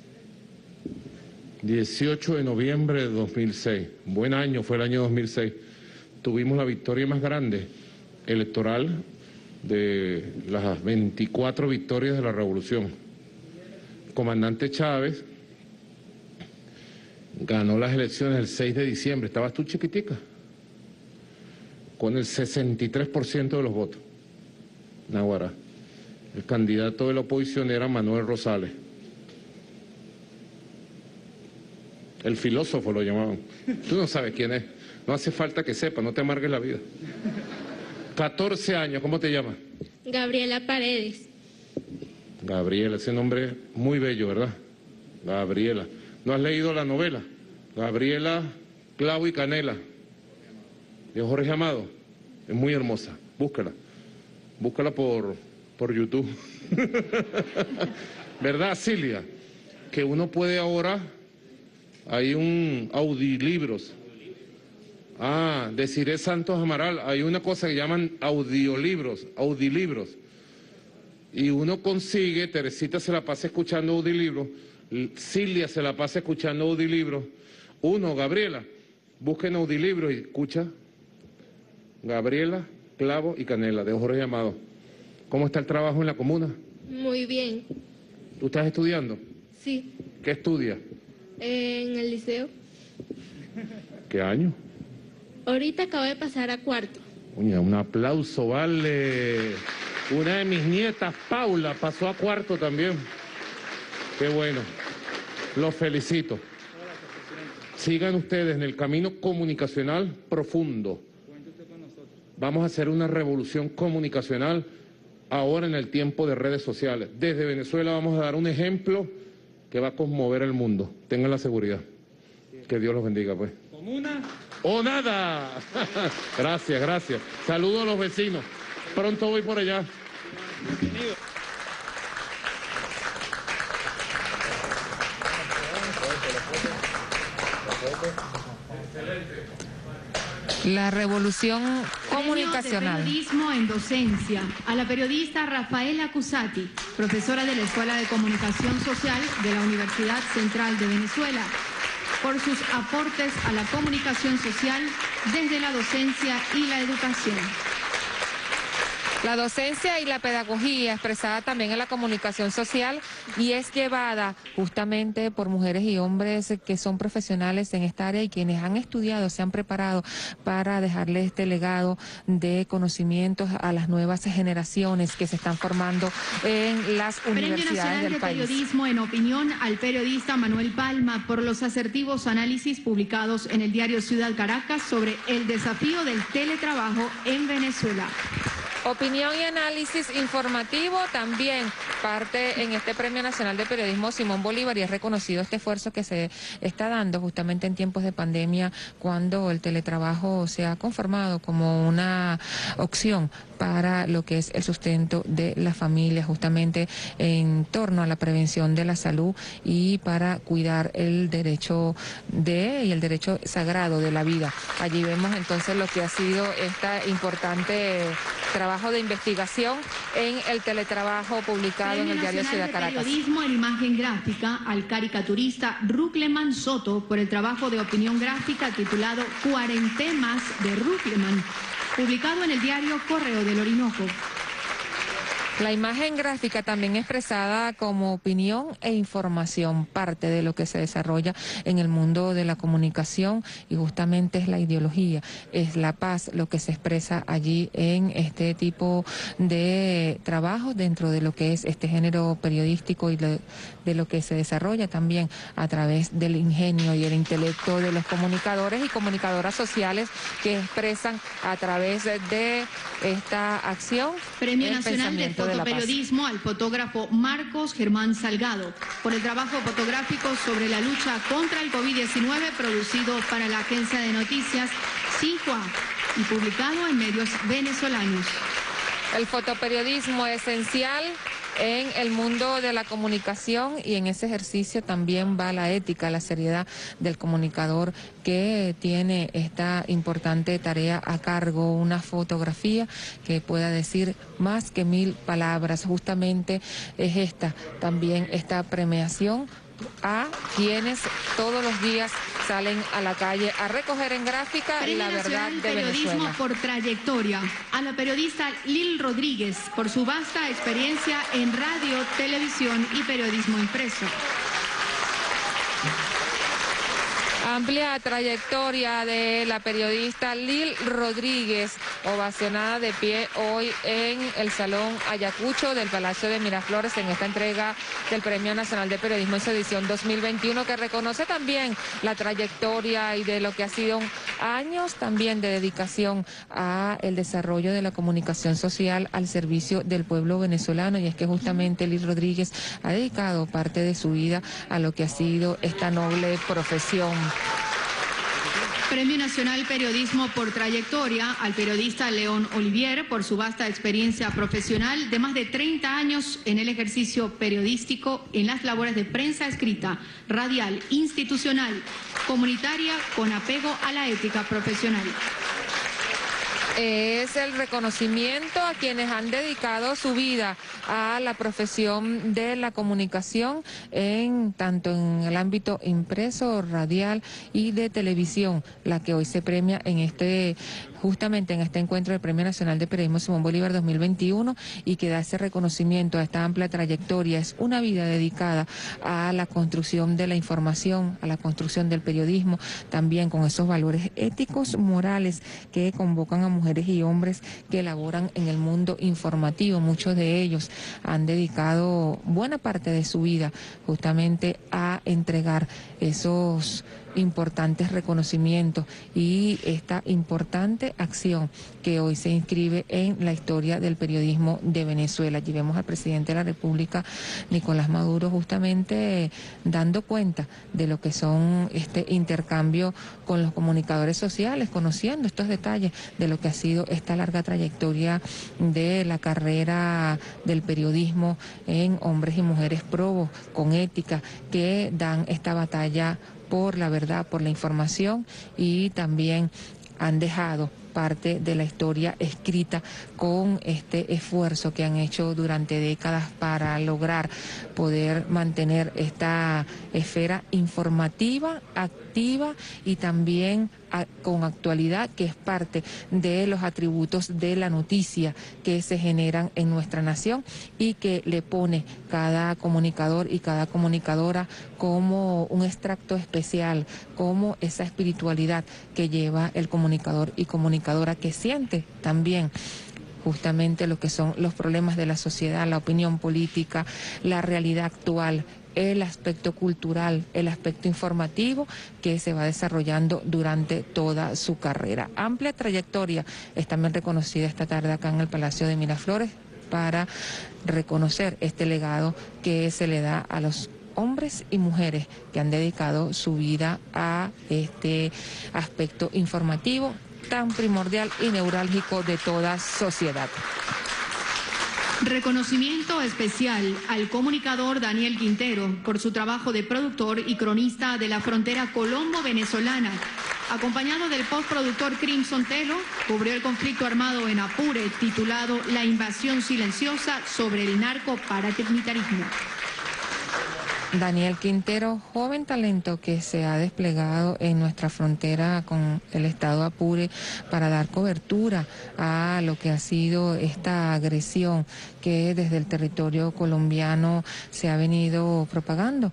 dieciocho de noviembre de dos mil seis. Buen año fue el año dos mil seis. Tuvimos la victoria más grande electoral de las veinticuatro victorias de la revolución. El comandante Chávez ganó las elecciones el seis de diciembre. Estabas tú chiquitica, con el sesenta y tres por ciento de los votos. Naguará. El candidato de la oposición era Manuel Rosales. El filósofo lo llamaban. Tú no sabes quién es. No hace falta que sepa, no te amargues la vida. catorce años, ¿cómo te llamas? Gabriela Paredes. Gabriela, ese nombre es muy bello, ¿verdad? Gabriela. ¿No has leído la novela? Gabriela, Clavo y Canela, de Jorge Amado. Es muy hermosa, búscala. Búscala por, por YouTube. ¿Verdad, Cilia? Que uno puede ahora... Hay un audiolibros. Ah, Desiree Santos Amaral. Hay una cosa que llaman audiolibros, audilibros. Y uno consigue, Teresita se la pasa escuchando audilibros, Cilia se la pasa escuchando audilibros. Uno, Gabriela, busquen audilibros y escucha Gabriela, Clavo y Canela, de Jorge Amado. ¿Cómo está el trabajo en la comuna? Muy bien. ¿Tú estás estudiando? Sí. ¿Qué estudias? En el liceo. ¿Qué año? Ahorita acabo de pasar a cuarto. Oye, un aplauso, vale. Una de mis nietas, Paula, pasó a cuarto también. Qué bueno. Los felicito. Sigan ustedes en el camino comunicacional profundo. Vamos a hacer una revolución comunicacional ahora en el tiempo de redes sociales. Desde Venezuela vamos a dar un ejemplo que va a conmover el mundo. Tengan la seguridad. Que Dios los bendiga, pues. Comuna. ¡O nada! Gracias, gracias. Saludos a los vecinos. Pronto voy por allá. Bienvenido. La revolución comunicacional. Premio de periodismo en docencia a la periodista Rafaela Cusati, profesora de la Escuela de Comunicación Social de la Universidad Central de Venezuela, por sus aportes a la comunicación social desde la docencia y la educación. La docencia y la pedagogía expresada también en la comunicación social y es llevada justamente por mujeres y hombres que son profesionales en esta área y quienes han estudiado, se han preparado para dejarle este legado de conocimientos a las nuevas generaciones que se están formando en las universidades Premio Nacional del de país. Periodismo en Opinión al periodista Manuel Palma por los asertivos análisis publicados en el diario Ciudad Caracas sobre el desafío del teletrabajo en Venezuela. Opinión y análisis informativo también parte en este Premio Nacional de Periodismo Simón Bolívar y es reconocido este esfuerzo que se está dando justamente en tiempos de pandemia cuando el teletrabajo se ha conformado como una opción para lo que es el sustento de la familia, justamente en torno a la prevención de la salud y para cuidar el derecho de y el derecho sagrado de la vida. Allí vemos entonces lo que ha sido este importante trabajo de investigación en el teletrabajo publicado Premio en el diario Nacional Ciudad Caracas. de Periodismo en imagen gráfica al caricaturista Ruckleman Soto por el trabajo de opinión gráfica titulado Cuarentemas de Ruckleman, publicado en el diario Correo del Orinoco. La imagen gráfica también expresada como opinión e información, parte de lo que se desarrolla en el mundo de la comunicación, y justamente es la ideología, es la paz lo que se expresa allí en este tipo de trabajo dentro de lo que es este género periodístico y de, de lo que se desarrolla también a través del ingenio y el intelecto de los comunicadores y comunicadoras sociales que expresan a través de esta acción Premio el Nacional de pensamiento de la paz. Fotoperiodismo al fotógrafo Marcos Germán Salgado por el trabajo fotográfico sobre la lucha contra el COVID diecinueve producido para la agencia de noticias Xinhua y publicado en medios venezolanos. El fotoperiodismo esencial en el mundo de la comunicación, y en ese ejercicio también va la ética, la seriedad del comunicador que tiene esta importante tarea a cargo, una fotografía que pueda decir más que mil palabras. Justamente es esta también esta premiación a quienes todos los días salen a la calle a recoger en gráfica Premio la verdad Nacional de Periodismo Venezuela. por trayectoria a la periodista Lil Rodríguez por su vasta experiencia en radio, televisión y periodismo impreso. Amplia trayectoria de la periodista Lil Rodríguez, ovacionada de pie hoy en el Salón Ayacucho del Palacio de Miraflores en esta entrega del Premio Nacional de Periodismo en su edición dos mil veintiuno, que reconoce también la trayectoria y de lo que ha sido años también de dedicación a el desarrollo de la comunicación social al servicio del pueblo venezolano. Y es que justamente Lil Rodríguez ha dedicado parte de su vida a lo que ha sido esta noble profesión. Premio Nacional Periodismo por trayectoria al periodista León Olivier por su vasta experiencia profesional de más de treinta años en el ejercicio periodístico en las labores de prensa escrita, radial, institucional, comunitaria, con apego a la ética profesional. Es el reconocimiento a quienes han dedicado su vida a la profesión de la comunicación, en tanto en el ámbito impreso, radial y de televisión, la que hoy se premia en este justamente en este encuentro del Premio Nacional de Periodismo Simón Bolívar dos mil veintiuno, y que da ese reconocimiento a esta amplia trayectoria. Es una vida dedicada a la construcción de la información, a la construcción del periodismo, también con esos valores éticos, morales que convocan a mujeres y hombres que laboran en el mundo informativo. Muchos de ellos han dedicado buena parte de su vida justamente a entregar esos importantes reconocimientos y esta importante acción que hoy se inscribe en la historia del periodismo de Venezuela. Allí vemos al presidente de la República, Nicolás Maduro, justamente dando cuenta de lo que son este intercambio con los comunicadores sociales, conociendo estos detalles de lo que ha sido esta larga trayectoria de la carrera del periodismo en hombres y mujeres probos, con ética, que dan esta batalla por la verdad, por la información, y también han dejado parte de la historia escrita con este esfuerzo que han hecho durante décadas para lograr poder mantener esta esfera informativa, activa y también a, con actualidad, que es parte de los atributos de la noticia que se generan en nuestra nación y que le pone cada comunicador y cada comunicadora como un extracto especial, como esa espiritualidad que lleva el comunicador y comunicadora, que siente también justamente lo que son los problemas de la sociedad, la opinión política, la realidad actual, el aspecto cultural, el aspecto informativo que se va desarrollando durante toda su carrera. Amplia trayectoria es también reconocida esta tarde acá en el Palacio de Miraflores para reconocer este legado que se le da a los hombres y mujeres que han dedicado su vida a este aspecto informativo tan primordial y neurálgico de toda sociedad. Reconocimiento especial al comunicador Daniel Quintero por su trabajo de productor y cronista de la frontera colombo-venezolana. Acompañado del postproductor Crimson Telo, cubrió el conflicto armado en Apure, titulado La invasión silenciosa sobre el narcoparamilitarismo. Daniel Quintero, joven talento que se ha desplegado en nuestra frontera con el estado Apure para dar cobertura a lo que ha sido esta agresión que desde el territorio colombiano se ha venido propagando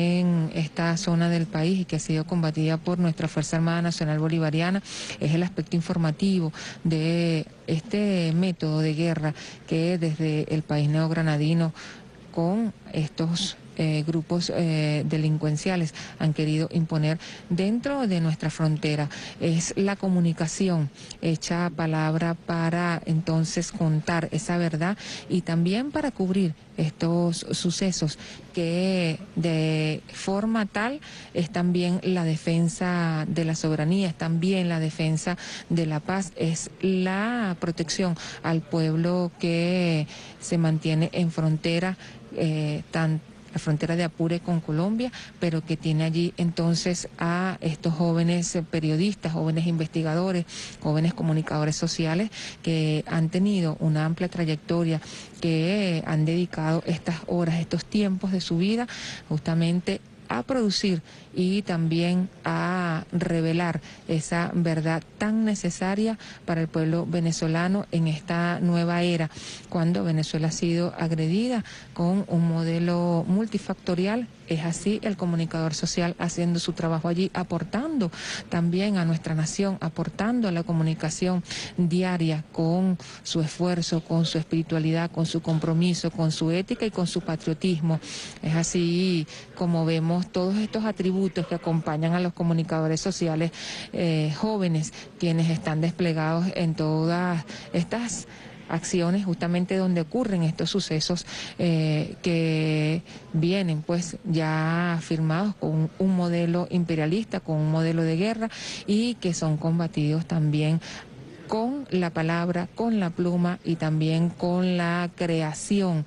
en esta zona del país y que ha sido combatida por nuestra Fuerza Armada Nacional Bolivariana. Es el aspecto informativo de este método de guerra que desde el país neogranadino con estos Eh, grupos eh, delincuenciales han querido imponer dentro de nuestra frontera. Es la comunicación hecha palabra para entonces contar esa verdad y también para cubrir estos sucesos que de forma tal es también la defensa de la soberanía, es también la defensa de la paz, es la protección al pueblo que se mantiene en frontera eh, tan la frontera de Apure con Colombia, pero que tiene allí entonces a estos jóvenes periodistas, jóvenes investigadores, jóvenes comunicadores sociales que han tenido una amplia trayectoria, que han dedicado estas horas, estos tiempos de su vida justamente a producir y también a revelar esa verdad tan necesaria para el pueblo venezolano en esta nueva era, cuando Venezuela ha sido agredida con un modelo multifactorial. Es así el comunicador social haciendo su trabajo allí, aportando también a nuestra nación, aportando a la comunicación diaria con su esfuerzo, con su espiritualidad, con su compromiso, con su ética y con su patriotismo. Es así como vemos todos estos atributos que acompañan a los comunicadores sociales eh, jóvenes, quienes están desplegados en todas estas acciones justamente donde ocurren estos sucesos eh, que vienen pues ya firmados con un modelo imperialista, con un modelo de guerra y que son combatidos también con la palabra, con la pluma y también con la creación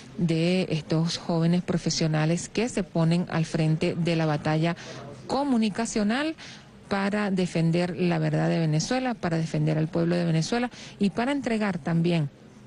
de estos jóvenes profesionales que se ponen al frente de la batalla comunicacional para defender la verdad de Venezuela, para defender al pueblo de Venezuela y para entregar también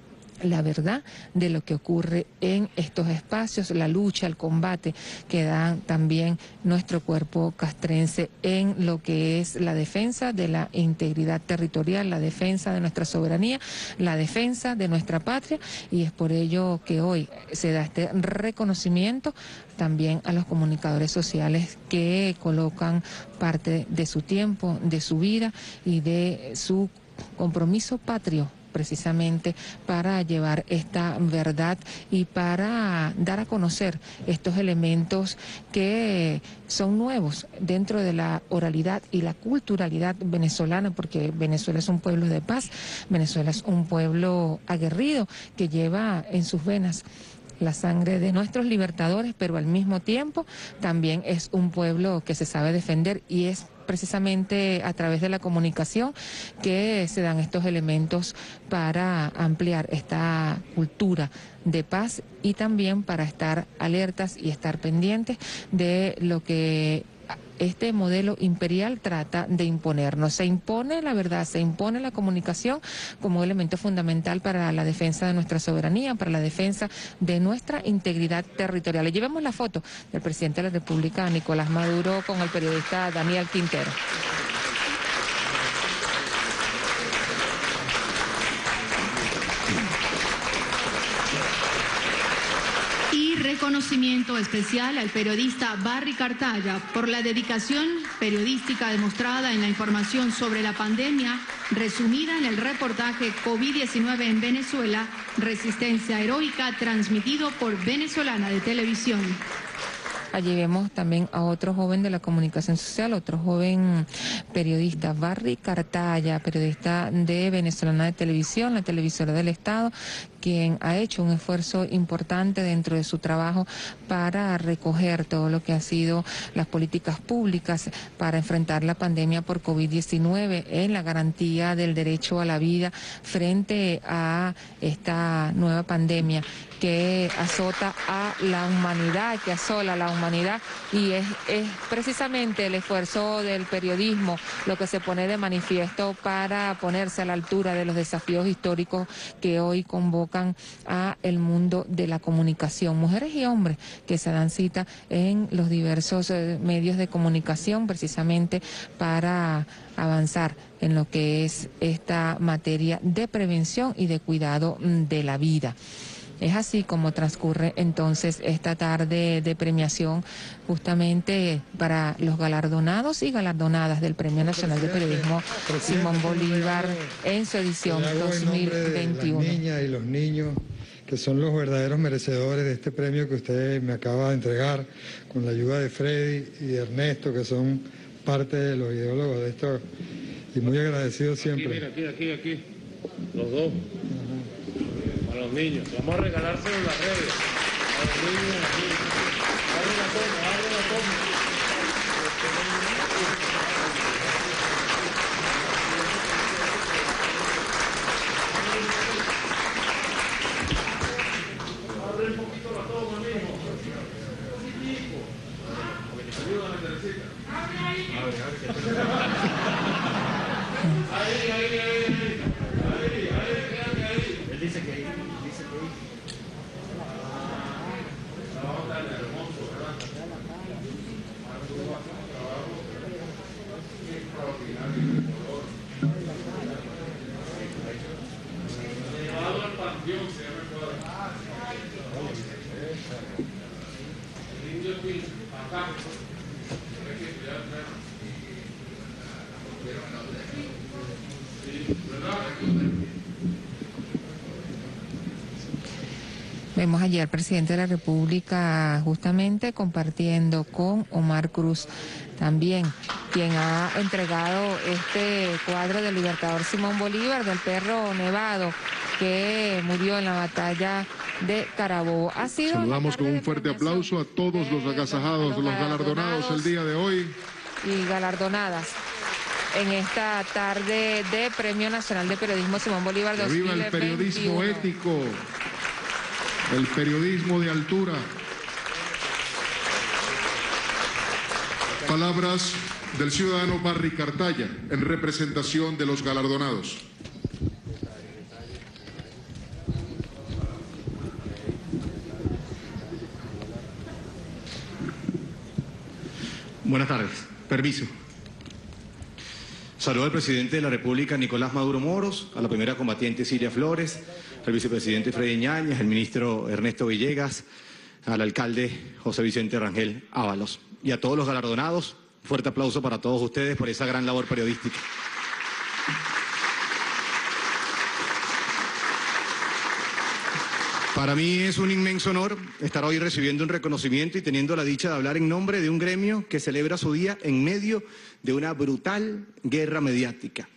la verdad de lo que ocurre en estos espacios, la lucha, el combate que da también nuestro cuerpo castrense en lo que es la defensa de la integridad territorial, la defensa de nuestra soberanía, la defensa de nuestra patria, y es por ello que hoy se da este reconocimiento también a los comunicadores sociales que colocan parte de su tiempo, de su vida y de su compromiso patrio precisamente para llevar esta verdad y para dar a conocer estos elementos que son nuevos dentro de la oralidad y la culturalidad venezolana, porque Venezuela es un pueblo de paz, Venezuela es un pueblo aguerrido que lleva en sus venas la sangre de nuestros libertadores, pero al mismo tiempo también es un pueblo que se sabe defender, y es precisamente a través de la comunicación que se dan estos elementos para ampliar esta cultura de paz y también para estar alertas y estar pendientes de lo que este modelo imperial trata de imponernos. Se impone la verdad, se impone la comunicación como elemento fundamental para la defensa de nuestra soberanía, para la defensa de nuestra integridad territorial. Y llevemos la foto del presidente de la República, Nicolás Maduro, con el periodista Daniel Quintero. Reconocimiento especial al periodista Barry Cartaya por la dedicación periodística demostrada en la información sobre la pandemia, resumida en el reportaje COVID diecinueve en Venezuela, Resistencia Heroica, transmitido por Venezolana de Televisión. Allí vemos también a otro joven de la comunicación social, otro joven periodista, Barry Cartaya, periodista de Venezolana de Televisión, la televisora del Estado, quien ha hecho un esfuerzo importante dentro de su trabajo para recoger todo lo que ha sido las políticas públicas para enfrentar la pandemia por COVID diecinueve en la garantía del derecho a la vida frente a esta nueva pandemia que azota a la humanidad, que asola a la humanidad, y es, es precisamente el esfuerzo del periodismo lo que se pone de manifiesto para ponerse a la altura de los desafíos históricos que hoy convoca tocan a el mundo de la comunicación, mujeres y hombres que se dan cita en los diversos eh, medios de comunicación precisamente para avanzar en lo que es esta materia de prevención y de cuidado de la vida. Es así como transcurre entonces esta tarde de premiación justamente para los galardonados y galardonadas del Premio Nacional de Periodismo Simón Bolívar en su edición dos mil veintiuno. Las niñas y los niños que son los verdaderos merecedores de este premio que usted me acaba de entregar, con la ayuda de Freddy y de Ernesto, que son parte de los ideólogos de esto, y muy agradecido siempre. Aquí, mira, aquí, aquí, aquí, los dos. A los niños, vamos a regalárselo en las redes. A los niños aquí. Abre la toma, abre la toma. Abre un poquito la toma, mijo. Un poquitico. Ayúdame, Teresita. Abre ahí. Abre, abre. Ahí, ahí, ahí. Ahí, ahí, quédate ahí. Él dice que ahí. Vemos allí al presidente de la República justamente compartiendo con Omar Cruz, también quien ha entregado este cuadro del Libertador Simón Bolívar, del perro nevado que murió en la batalla de Carabobo. Ha sido Saludamos con un fuerte aplauso a todos los agasajados, los galardonados el día de hoy. Y galardonadas en esta tarde de Premio Nacional de Periodismo Simón Bolívar dos mil veintiuno. ¡Viva el periodismo ético! El periodismo de altura. Palabras del ciudadano Barry Cartaya en representación de los galardonados. Buenas tardes. Permiso. Saludo al presidente de la República, Nicolás Maduro Moros, a la primera combatiente Cilia Flores, al vicepresidente Freddy Ñáñez, al ministro Ernesto Villegas, al alcalde José Vicente Rangel Ábalos y a todos los galardonados. Un fuerte aplauso para todos ustedes por esa gran labor periodística. Para mí es un inmenso honor estar hoy recibiendo un reconocimiento y teniendo la dicha de hablar en nombre de un gremio que celebra su día en medio de una brutal guerra mediática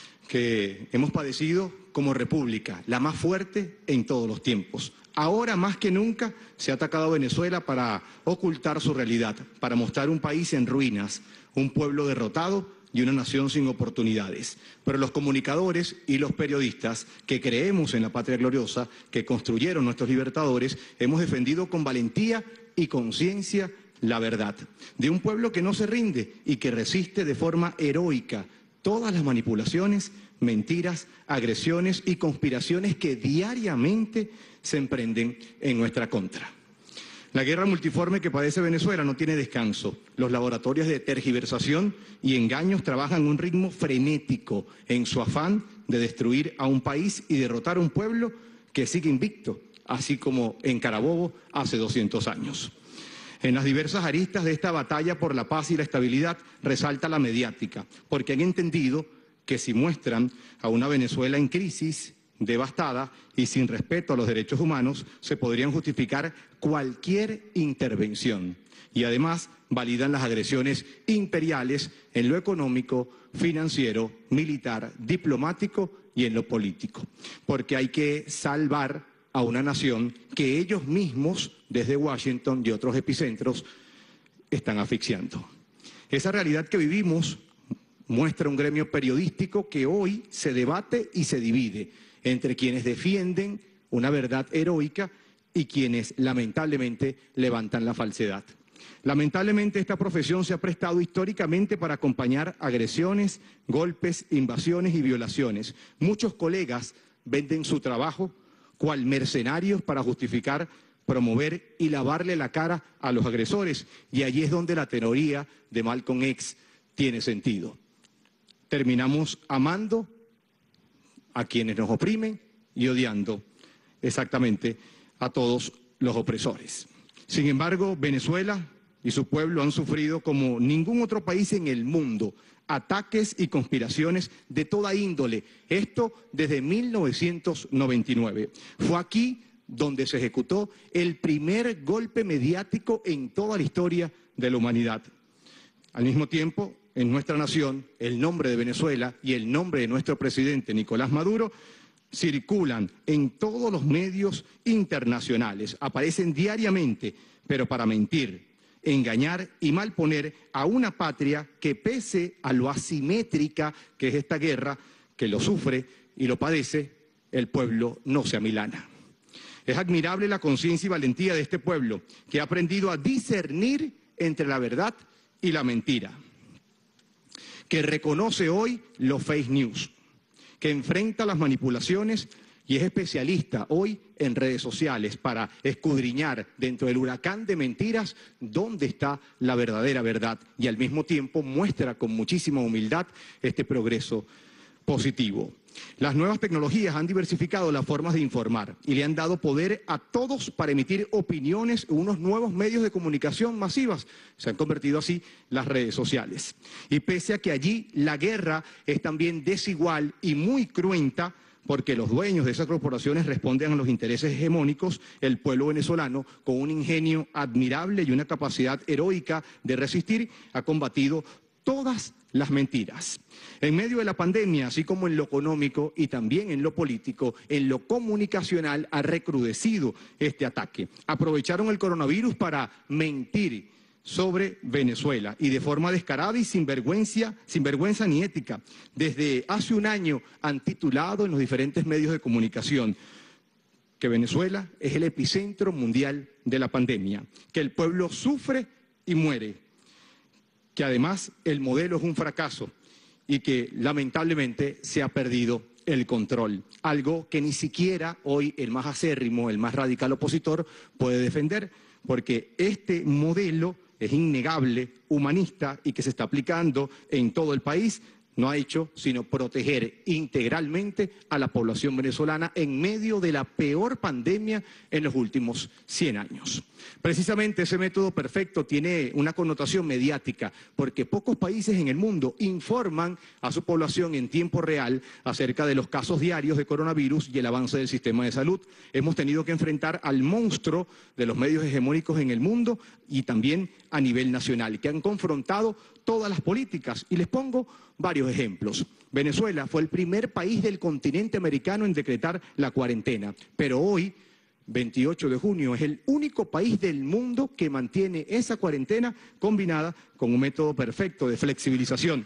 que hemos padecido como república, la más fuerte en todos los tiempos. Ahora más que nunca se ha atacado a Venezuela para ocultar su realidad, para mostrar un país en ruinas, un pueblo derrotado y una nación sin oportunidades. Pero los comunicadores y los periodistas que creemos en la patria gloriosa, que construyeron nuestros libertadores, hemos defendido con valentía y conciencia la verdad de un pueblo que no se rinde y que resiste de forma heroica todas las manipulaciones, mentiras, agresiones y conspiraciones que diariamente se emprenden en nuestra contra. La guerra multiforme que padece Venezuela no tiene descanso. Los laboratorios de tergiversación y engaños trabajan a un ritmo frenético en su afán de destruir a un país y derrotar a un pueblo que sigue invicto, así como en Carabobo hace doscientos años. En las diversas aristas de esta batalla por la paz y la estabilidad resalta la mediática, porque han entendido que si muestran a una Venezuela en crisis, devastada y sin respeto a los derechos humanos, se podrían justificar cualquier intervención. Y además validan las agresiones imperiales en lo económico, financiero, militar, diplomático y en lo político. Porque hay que salvar a una nación que ellos mismos, desde Washington y otros epicentros, están asfixiando. Esa realidad que vivimos muestra un gremio periodístico que hoy se debate y se divide entre quienes defienden una verdad heroica y quienes lamentablemente levantan la falsedad. Lamentablemente esta profesión se ha prestado históricamente para acompañar agresiones, golpes, invasiones y violaciones. Muchos colegas venden su trabajo cual mercenarios para justificar, promover y lavarle la cara a los agresores. Y allí es donde la teoría de Malcolm X tiene sentido. Terminamos amando a quienes nos oprimen y odiando exactamente a todos los opresores. Sin embargo, Venezuela y su pueblo han sufrido como ningún otro país en el mundo ataques y conspiraciones de toda índole. Esto desde mil novecientos noventa y nueve. Fue aquí donde se ejecutó el primer golpe mediático en toda la historia de la humanidad. Al mismo tiempo, en nuestra nación, el nombre de Venezuela y el nombre de nuestro presidente Nicolás Maduro circulan en todos los medios internacionales, aparecen diariamente, pero para mentir, engañar y malponer a una patria que, pese a lo asimétrica que es esta guerra, que lo sufre y lo padece, el pueblo no se amilana. Es admirable la conciencia y valentía de este pueblo, que ha aprendido a discernir entre la verdad y la mentira, que reconoce hoy los fake news, que enfrenta las manipulaciones y es especialista hoy en redes sociales para escudriñar dentro del huracán de mentiras dónde está la verdadera verdad, y al mismo tiempo muestra con muchísima humildad este progreso positivo. Las nuevas tecnologías han diversificado las formas de informar y le han dado poder a todos para emitir opiniones en unos nuevos medios de comunicación masivas. Se han convertido así las redes sociales. Y pese a que allí la guerra es también desigual y muy cruenta, porque los dueños de esas corporaciones responden a los intereses hegemónicos, el pueblo venezolano, con un ingenio admirable y una capacidad heroica de resistir, ha combatido todas las mentiras. En medio de la pandemia, así como en lo económico y también en lo político, en lo comunicacional ha recrudecido este ataque. Aprovecharon el coronavirus para mentir sobre Venezuela y de forma descarada y sin vergüenza, sin vergüenza ni ética. Desde hace un año han titulado en los diferentes medios de comunicación que Venezuela es el epicentro mundial de la pandemia, que el pueblo sufre y muere, que además el modelo es un fracaso y que lamentablemente se ha perdido el control, algo que ni siquiera hoy el más acérrimo, el más radical opositor puede defender, porque este modelo es innegable, humanista y que se está aplicando en todo el país, no ha hecho sino proteger integralmente a la población venezolana en medio de la peor pandemia en los últimos cien años. Precisamente ese método perfecto tiene una connotación mediática, porque pocos países en el mundo informan a su población en tiempo real acerca de los casos diarios de coronavirus y el avance del sistema de salud. Hemos tenido que enfrentar al monstruo de los medios hegemónicos en el mundo y también a nivel nacional, que han confrontado todas las políticas. Y les pongo varios ejemplos. Venezuela fue el primer país del continente americano en decretar la cuarentena, pero hoy, veintiocho de junio, es el único país del mundo que mantiene esa cuarentena combinada con un método perfecto de flexibilización.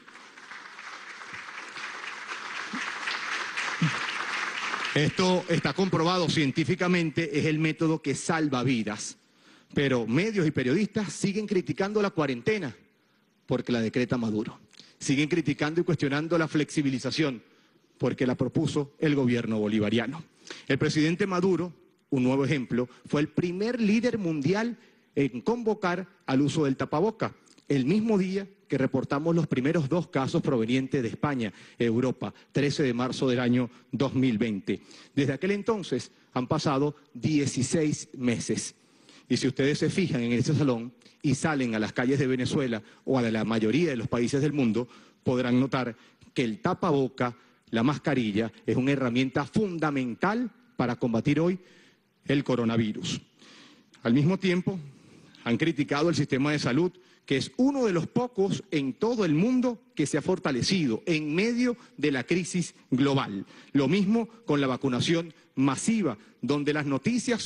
Esto está comprobado científicamente, es el método que salva vidas, pero medios y periodistas siguen criticando la cuarentena porque la decreta Maduro. Siguen criticando y cuestionando la flexibilización porque la propuso el gobierno bolivariano. El presidente Maduro, un nuevo ejemplo, fue el primer líder mundial en convocar al uso del tapaboca, el mismo día que reportamos los primeros dos casos provenientes de España, Europa, trece de marzo del año dos mil veinte. Desde aquel entonces han pasado dieciséis meses. Y si ustedes se fijan en este salón y salen a las calles de Venezuela o a la mayoría de los países del mundo, podrán notar que el tapaboca, la mascarilla, es una herramienta fundamental para combatir hoy el coronavirus. Al mismo tiempo, han criticado el sistema de salud, que es uno de los pocos en todo el mundo que se ha fortalecido en medio de la crisis global. Lo mismo con la vacunación masiva, donde las noticias son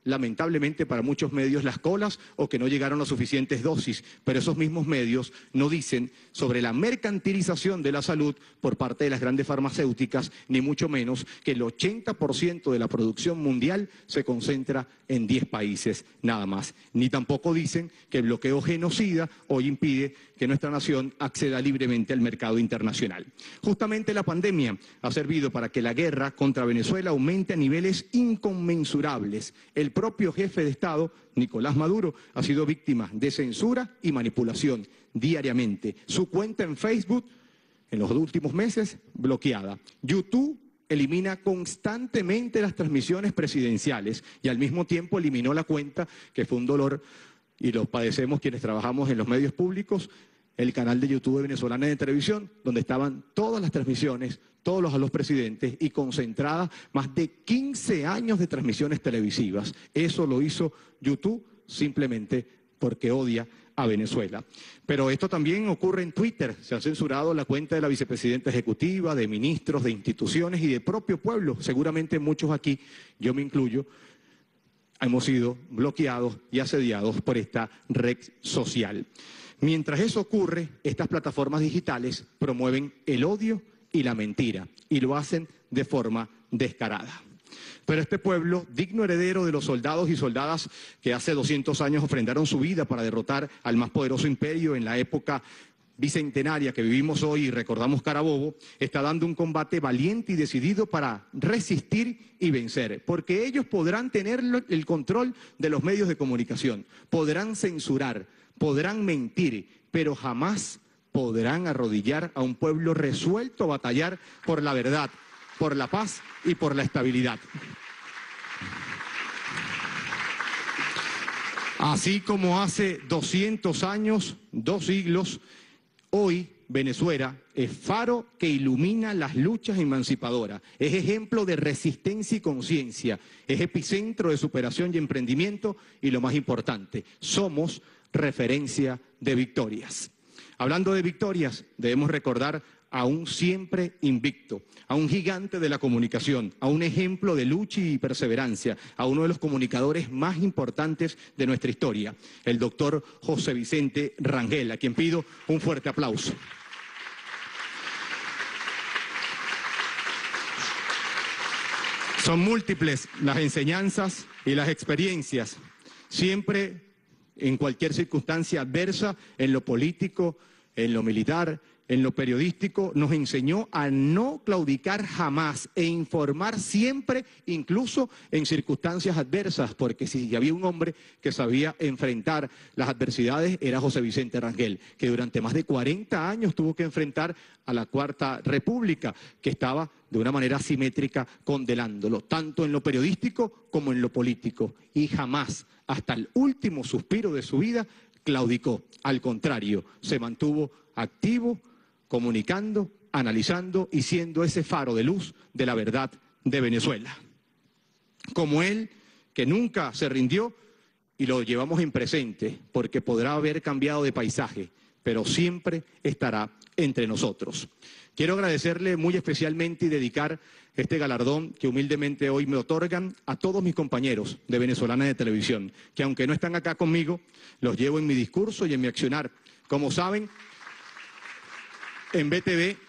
lamentablemente para muchos medios, las colas o que no llegaron las suficientes dosis, pero esos mismos medios no dicen sobre la mercantilización de la salud por parte de las grandes farmacéuticas, ni mucho menos que el ochenta por ciento de la producción mundial se concentra en diez países nada más. Ni tampoco dicen que el bloqueo genocida hoy impide que nuestra nación acceda libremente al mercado internacional. Justamente la pandemia ha servido para que la guerra contra Venezuela aumente a niveles inconmensurables. El propio jefe de Estado, Nicolás Maduro, ha sido víctima de censura y manipulación diariamente. Su cuenta en Facebook, en los últimos meses, bloqueada. YouTube elimina constantemente las transmisiones presidenciales y al mismo tiempo eliminó la cuenta, que fue un dolor y lo padecemos quienes trabajamos en los medios públicos, el canal de YouTube de Venezolana de Televisión, donde estaban todas las transmisiones, todos los a los presidentes y concentradas más de quince años de transmisiones televisivas. Eso lo hizo YouTube simplemente porque odia a Venezuela. Pero esto también ocurre en Twitter. Se ha censurado la cuenta de la vicepresidenta ejecutiva, de ministros, de instituciones y del propio pueblo. Seguramente muchos aquí, yo me incluyo, hemos sido bloqueados y asediados por esta red social. Mientras eso ocurre, estas plataformas digitales promueven el odio y la mentira, y lo hacen de forma descarada. Pero este pueblo, digno heredero de los soldados y soldadas que hace doscientos años ofrendaron su vida para derrotar al más poderoso imperio en la época bicentenaria que vivimos hoy y recordamos Carabobo, está dando un combate valiente y decidido para resistir y vencer, porque ellos podrán tener el control de los medios de comunicación, podrán censurar, podrán mentir, pero jamás podrán arrodillar a un pueblo resuelto a batallar por la verdad, por la paz y por la estabilidad. Así como hace doscientos años, dos siglos, hoy Venezuela es faro que ilumina las luchas emancipadoras, es ejemplo de resistencia y conciencia, es epicentro de superación y emprendimiento y lo más importante, somos referencia de victorias. Hablando de victorias, debemos recordar a un siempre invicto, a un gigante de la comunicación, a un ejemplo de lucha y perseverancia, a uno de los comunicadores más importantes de nuestra historia, el doctor José Vicente Rangel, a quien pido un fuerte aplauso. Son múltiples las enseñanzas y las experiencias, siempre en cualquier circunstancia adversa, en lo político, en lo militar, en lo periodístico, nos enseñó a no claudicar jamás e informar siempre, incluso en circunstancias adversas, porque si había un hombre que sabía enfrentar las adversidades era José Vicente Rangel, que durante más de cuarenta años tuvo que enfrentar a la Cuarta República, que estaba de una manera asimétrica condenándolo, tanto en lo periodístico como en lo político, y jamás, hasta el último suspiro de su vida, claudicó. Al contrario, se mantuvo activo, comunicando, analizando y siendo ese faro de luz de la verdad de Venezuela. Como él, que nunca se rindió y lo llevamos en presente, porque podrá haber cambiado de paisaje, pero siempre estará entre nosotros. Quiero agradecerle muy especialmente y dedicar este galardón que humildemente hoy me otorgan a todos mis compañeros de Venezolana de Televisión, que aunque no están acá conmigo, los llevo en mi discurso y en mi accionar. Como saben, en B T V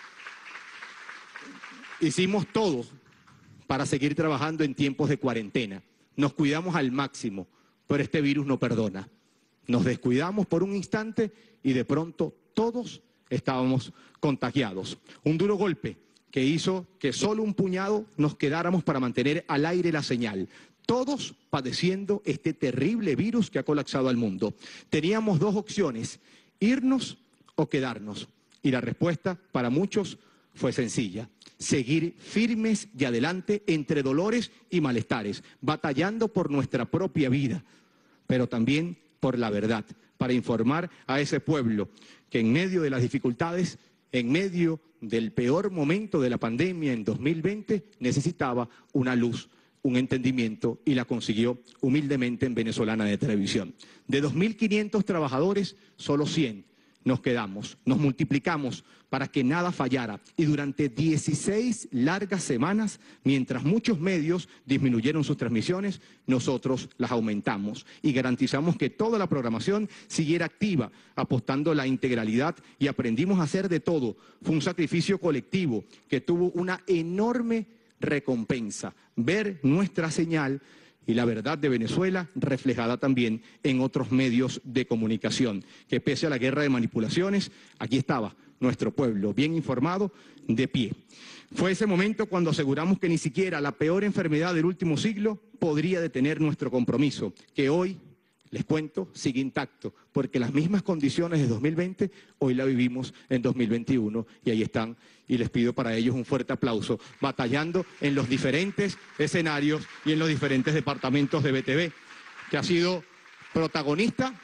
hicimos todo para seguir trabajando en tiempos de cuarentena. Nos cuidamos al máximo, pero este virus no perdona. Nos descuidamos por un instante y de pronto todos estábamos contagiados. Un duro golpe que hizo que solo un puñado nos quedáramos para mantener al aire la señal. Todos padeciendo este terrible virus que ha colapsado al mundo. Teníamos dos opciones, irnos o quedarnos. Y la respuesta para muchos fue sencilla, seguir firmes y adelante entre dolores y malestares, batallando por nuestra propia vida, pero también por la verdad, para informar a ese pueblo que en medio de las dificultades, en medio del peor momento de la pandemia en dos mil veinte, necesitaba una luz, un entendimiento, y la consiguió humildemente en Venezolana de Televisión. De dos mil quinientos trabajadores, solo cien nos quedamos, nos multiplicamos para que nada fallara y durante dieciséis largas semanas, mientras muchos medios disminuyeron sus transmisiones, nosotros las aumentamos y garantizamos que toda la programación siguiera activa, apostando a la integralidad y aprendimos a hacer de todo. Fue un sacrificio colectivo que tuvo una enorme recompensa, ver nuestra señal y la verdad de Venezuela reflejada también en otros medios de comunicación, que pese a la guerra de manipulaciones, aquí estaba nuestro pueblo, bien informado, de pie. Fue ese momento cuando aseguramos que ni siquiera la peor enfermedad del último siglo podría detener nuestro compromiso, que hoy, les cuento, sigue intacto, porque las mismas condiciones de dos mil veinte hoy la vivimos en dos mil veintiuno y ahí están, y les pido para ellos un fuerte aplauso, batallando en los diferentes escenarios y en los diferentes departamentos de B T V, que ha sido protagonista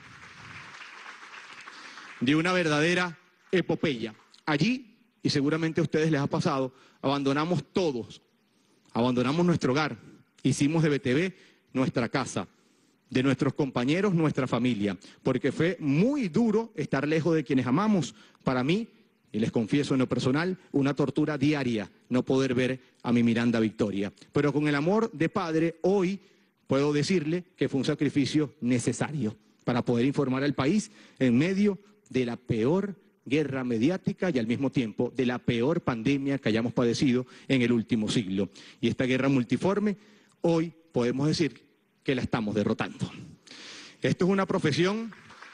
de una verdadera epopeya. Allí, y seguramente a ustedes les ha pasado, abandonamos todos, abandonamos nuestro hogar, hicimos de B T V nuestra casa, de nuestros compañeros, nuestra familia, porque fue muy duro estar lejos de quienes amamos. Para mí, y les confieso en lo personal, una tortura diaria no poder ver a mi Miranda Victoria. Pero con el amor de padre, hoy puedo decirle que fue un sacrificio necesario para poder informar al país en medio de la peor guerra mediática y al mismo tiempo de la peor pandemia que hayamos padecido en el último siglo. Y esta guerra multiforme, hoy podemos decir que la estamos derrotando. Esto es una profesión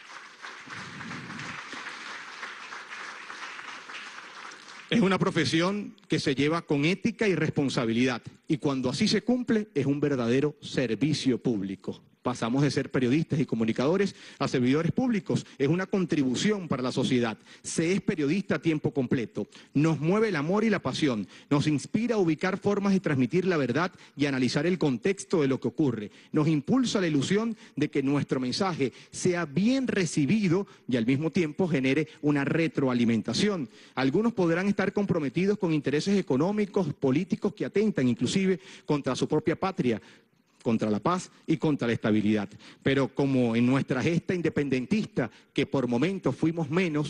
es una profesión que se lleva con ética y responsabilidad, y cuando así se cumple es un verdadero servicio público. Pasamos de ser periodistas y comunicadores a servidores públicos. Es una contribución para la sociedad. Se es periodista a tiempo completo. Nos mueve el amor y la pasión. Nos inspira a ubicar formas de transmitir la verdad y analizar el contexto de lo que ocurre. Nos impulsa la ilusión de que nuestro mensaje sea bien recibido y al mismo tiempo genere una retroalimentación. Algunos podrán estar comprometidos con intereses económicos, políticos que atentan inclusive contra su propia patria, contra la paz y contra la estabilidad. Pero como en nuestra gesta independentista, que por momentos fuimos menos,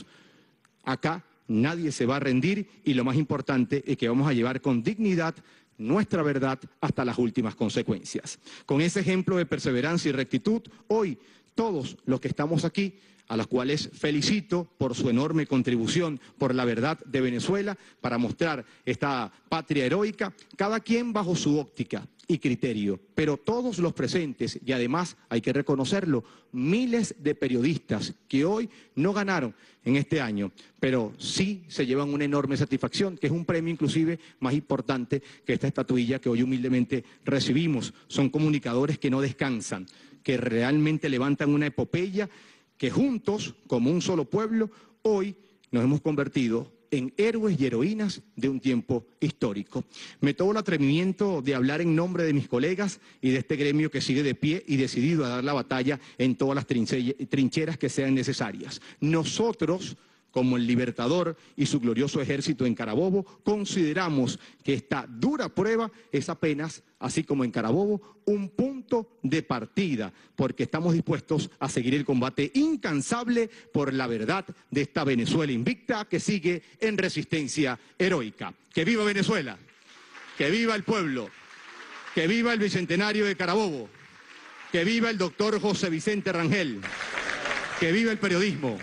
acá nadie se va a rendir y lo más importante es que vamos a llevar con dignidad nuestra verdad hasta las últimas consecuencias. Con ese ejemplo de perseverancia y rectitud, hoy todos los que estamos aquí, a los cuales felicito por su enorme contribución por la verdad de Venezuela, para mostrar esta patria heroica, cada quien bajo su óptica y criterio, pero todos los presentes, y además hay que reconocerlo, miles de periodistas que hoy no ganaron en este año, pero sí se llevan una enorme satisfacción, que es un premio inclusive más importante que esta estatuilla que hoy humildemente recibimos. Son comunicadores que no descansan, que realmente levantan una epopeya, que juntos, como un solo pueblo, hoy nos hemos convertido en héroes y heroínas de un tiempo histórico. Me tomo el atrevimiento de hablar en nombre de mis colegas y de este gremio que sigue de pie y decidido a dar la batalla en todas las trincheras que sean necesarias. Nosotros, como el Libertador y su glorioso ejército en Carabobo, consideramos que esta dura prueba es apenas, así como en Carabobo, un punto de partida, porque estamos dispuestos a seguir el combate incansable por la verdad de esta Venezuela invicta que sigue en resistencia heroica. ¡Que viva Venezuela! ¡Que viva el pueblo! ¡Que viva el Bicentenario de Carabobo! ¡Que viva el doctor José Vicente Rangel! ¡Que viva el periodismo!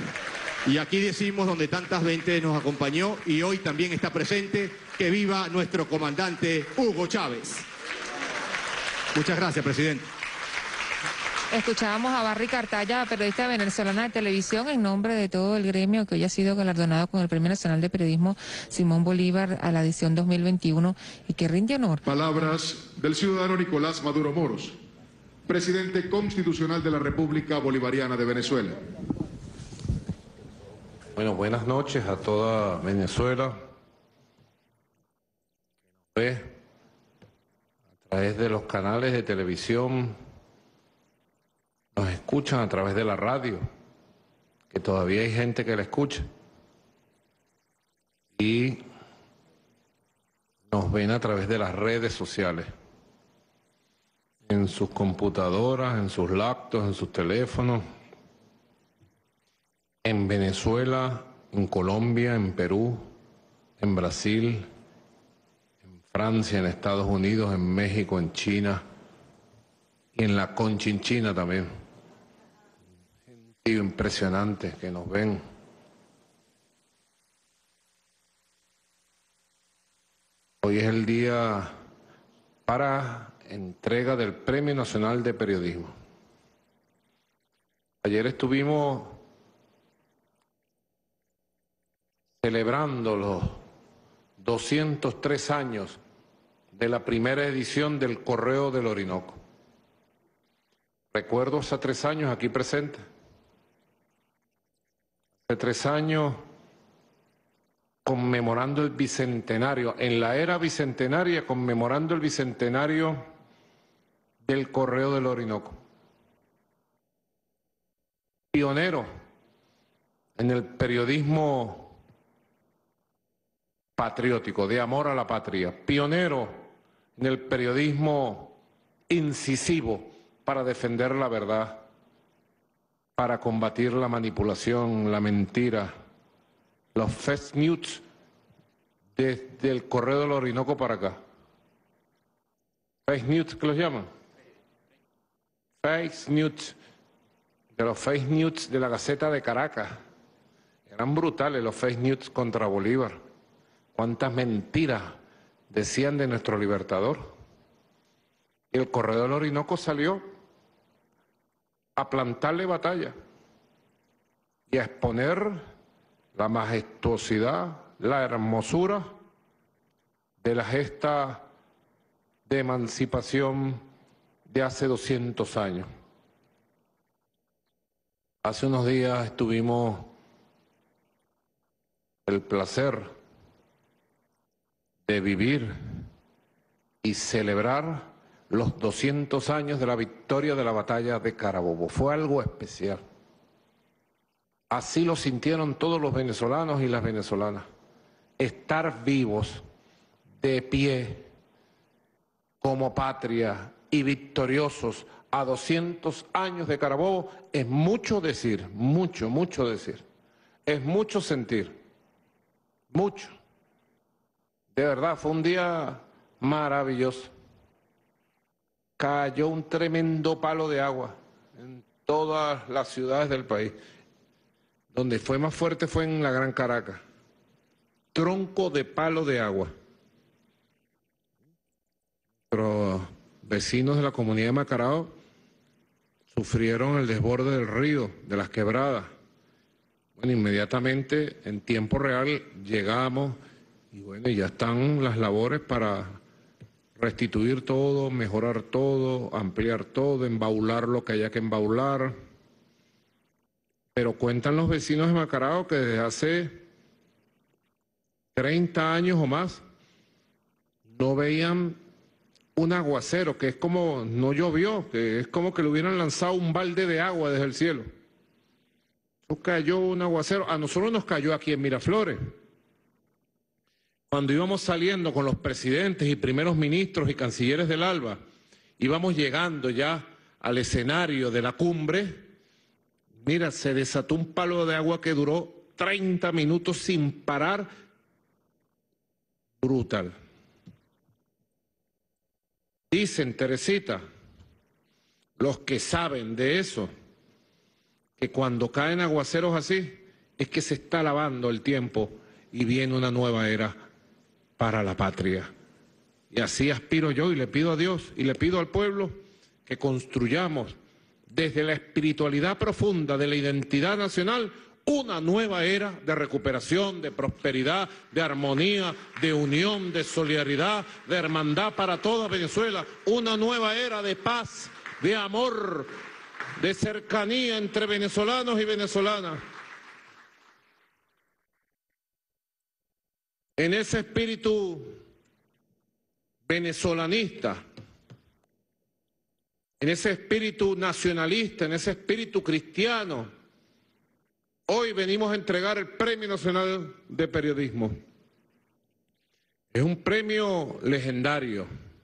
Y aquí decimos, donde tanta gente nos acompañó y hoy también está presente, que viva nuestro comandante Hugo Chávez. Muchas gracias, presidente. Escuchábamos a Barry Cartaya, periodista venezolana de televisión, en nombre de todo el gremio que hoy ha sido galardonado con el Premio Nacional de Periodismo Simón Bolívar a la edición dos mil veintiuno y que rinde honor. Palabras del ciudadano Nicolás Maduro Moros, presidente constitucional de la República Bolivariana de Venezuela. Bueno, buenas noches a toda Venezuela. Que nos ve a través de los canales de televisión, nos escuchan a través de la radio, que todavía hay gente que la escucha, y nos ven a través de las redes sociales, en sus computadoras, en sus laptops, en sus teléfonos, en Venezuela, en Colombia, en Perú, en Brasil, en Francia, en Estados Unidos, en México, en China y en la Conchinchina también. Gente impresionante que nos ven. Hoy es el día para entrega del Premio Nacional de Periodismo. Ayer estuvimos celebrando los doscientos tres años de la primera edición del Correo del Orinoco. Recuerdo hace tres años aquí presente. Hace tres años conmemorando el bicentenario, en la era bicentenaria conmemorando el bicentenario del Correo del Orinoco. Pionero en el periodismo patriótico, de amor a la patria, pionero en el periodismo incisivo para defender la verdad, para combatir la manipulación, la mentira, los fake news desde el Correo del Orinoco para acá. Fake news, ¿qué los llaman? Fake news, de los fake news de la Gaceta de Caracas. Eran brutales los fake news contra Bolívar. Cuántas mentiras decían de nuestro libertador. Y el Correo del Orinoco salió a plantarle batalla y a exponer la majestuosidad, la hermosura de la gesta de emancipación de hace doscientos años. Hace unos días tuvimos el placer de vivir y celebrar los doscientos años de la victoria de la batalla de Carabobo. Fue algo especial. Así lo sintieron todos los venezolanos y las venezolanas. Estar vivos, de pie, como patria y victoriosos a doscientos años de Carabobo es mucho decir, mucho, mucho decir. Es mucho sentir, mucho. De verdad, fue un día maravilloso. Cayó un tremendo palo de agua en todas las ciudades del país. Donde fue más fuerte fue en la Gran Caracas. Tronco de palo de agua. Los vecinos de la comunidad de Macarao sufrieron el desborde del río, de las quebradas. Bueno, inmediatamente, en tiempo real, llegamos y bueno, ya están las labores para restituir todo, mejorar todo, ampliar todo, embaular lo que haya que embaular. Pero cuentan los vecinos de Macarao que desde hace treinta años o más no veían un aguacero, que es como, no llovió, que es como que le hubieran lanzado un balde de agua desde el cielo. No cayó un aguacero. A nosotros nos cayó aquí en Miraflores. Cuando íbamos saliendo con los presidentes y primeros ministros y cancilleres del ALBA, íbamos llegando ya al escenario de la cumbre. Mira, se desató un palo de agua que duró treinta minutos sin parar. Brutal. Dicen, Teresita, los que saben de eso, que cuando caen aguaceros así, es que se está lavando el tiempo y viene una nueva era para la patria. Y así aspiro yo y le pido a Dios y le pido al pueblo que construyamos desde la espiritualidad profunda de la identidad nacional una nueva era de recuperación, de prosperidad, de armonía, de unión, de solidaridad, de hermandad para toda Venezuela, una nueva era de paz, de amor, de cercanía entre venezolanos y venezolanas. En ese espíritu venezolanista, en ese espíritu nacionalista, en ese espíritu cristiano, hoy venimos a entregar el Premio Nacional de Periodismo. Es un premio legendario,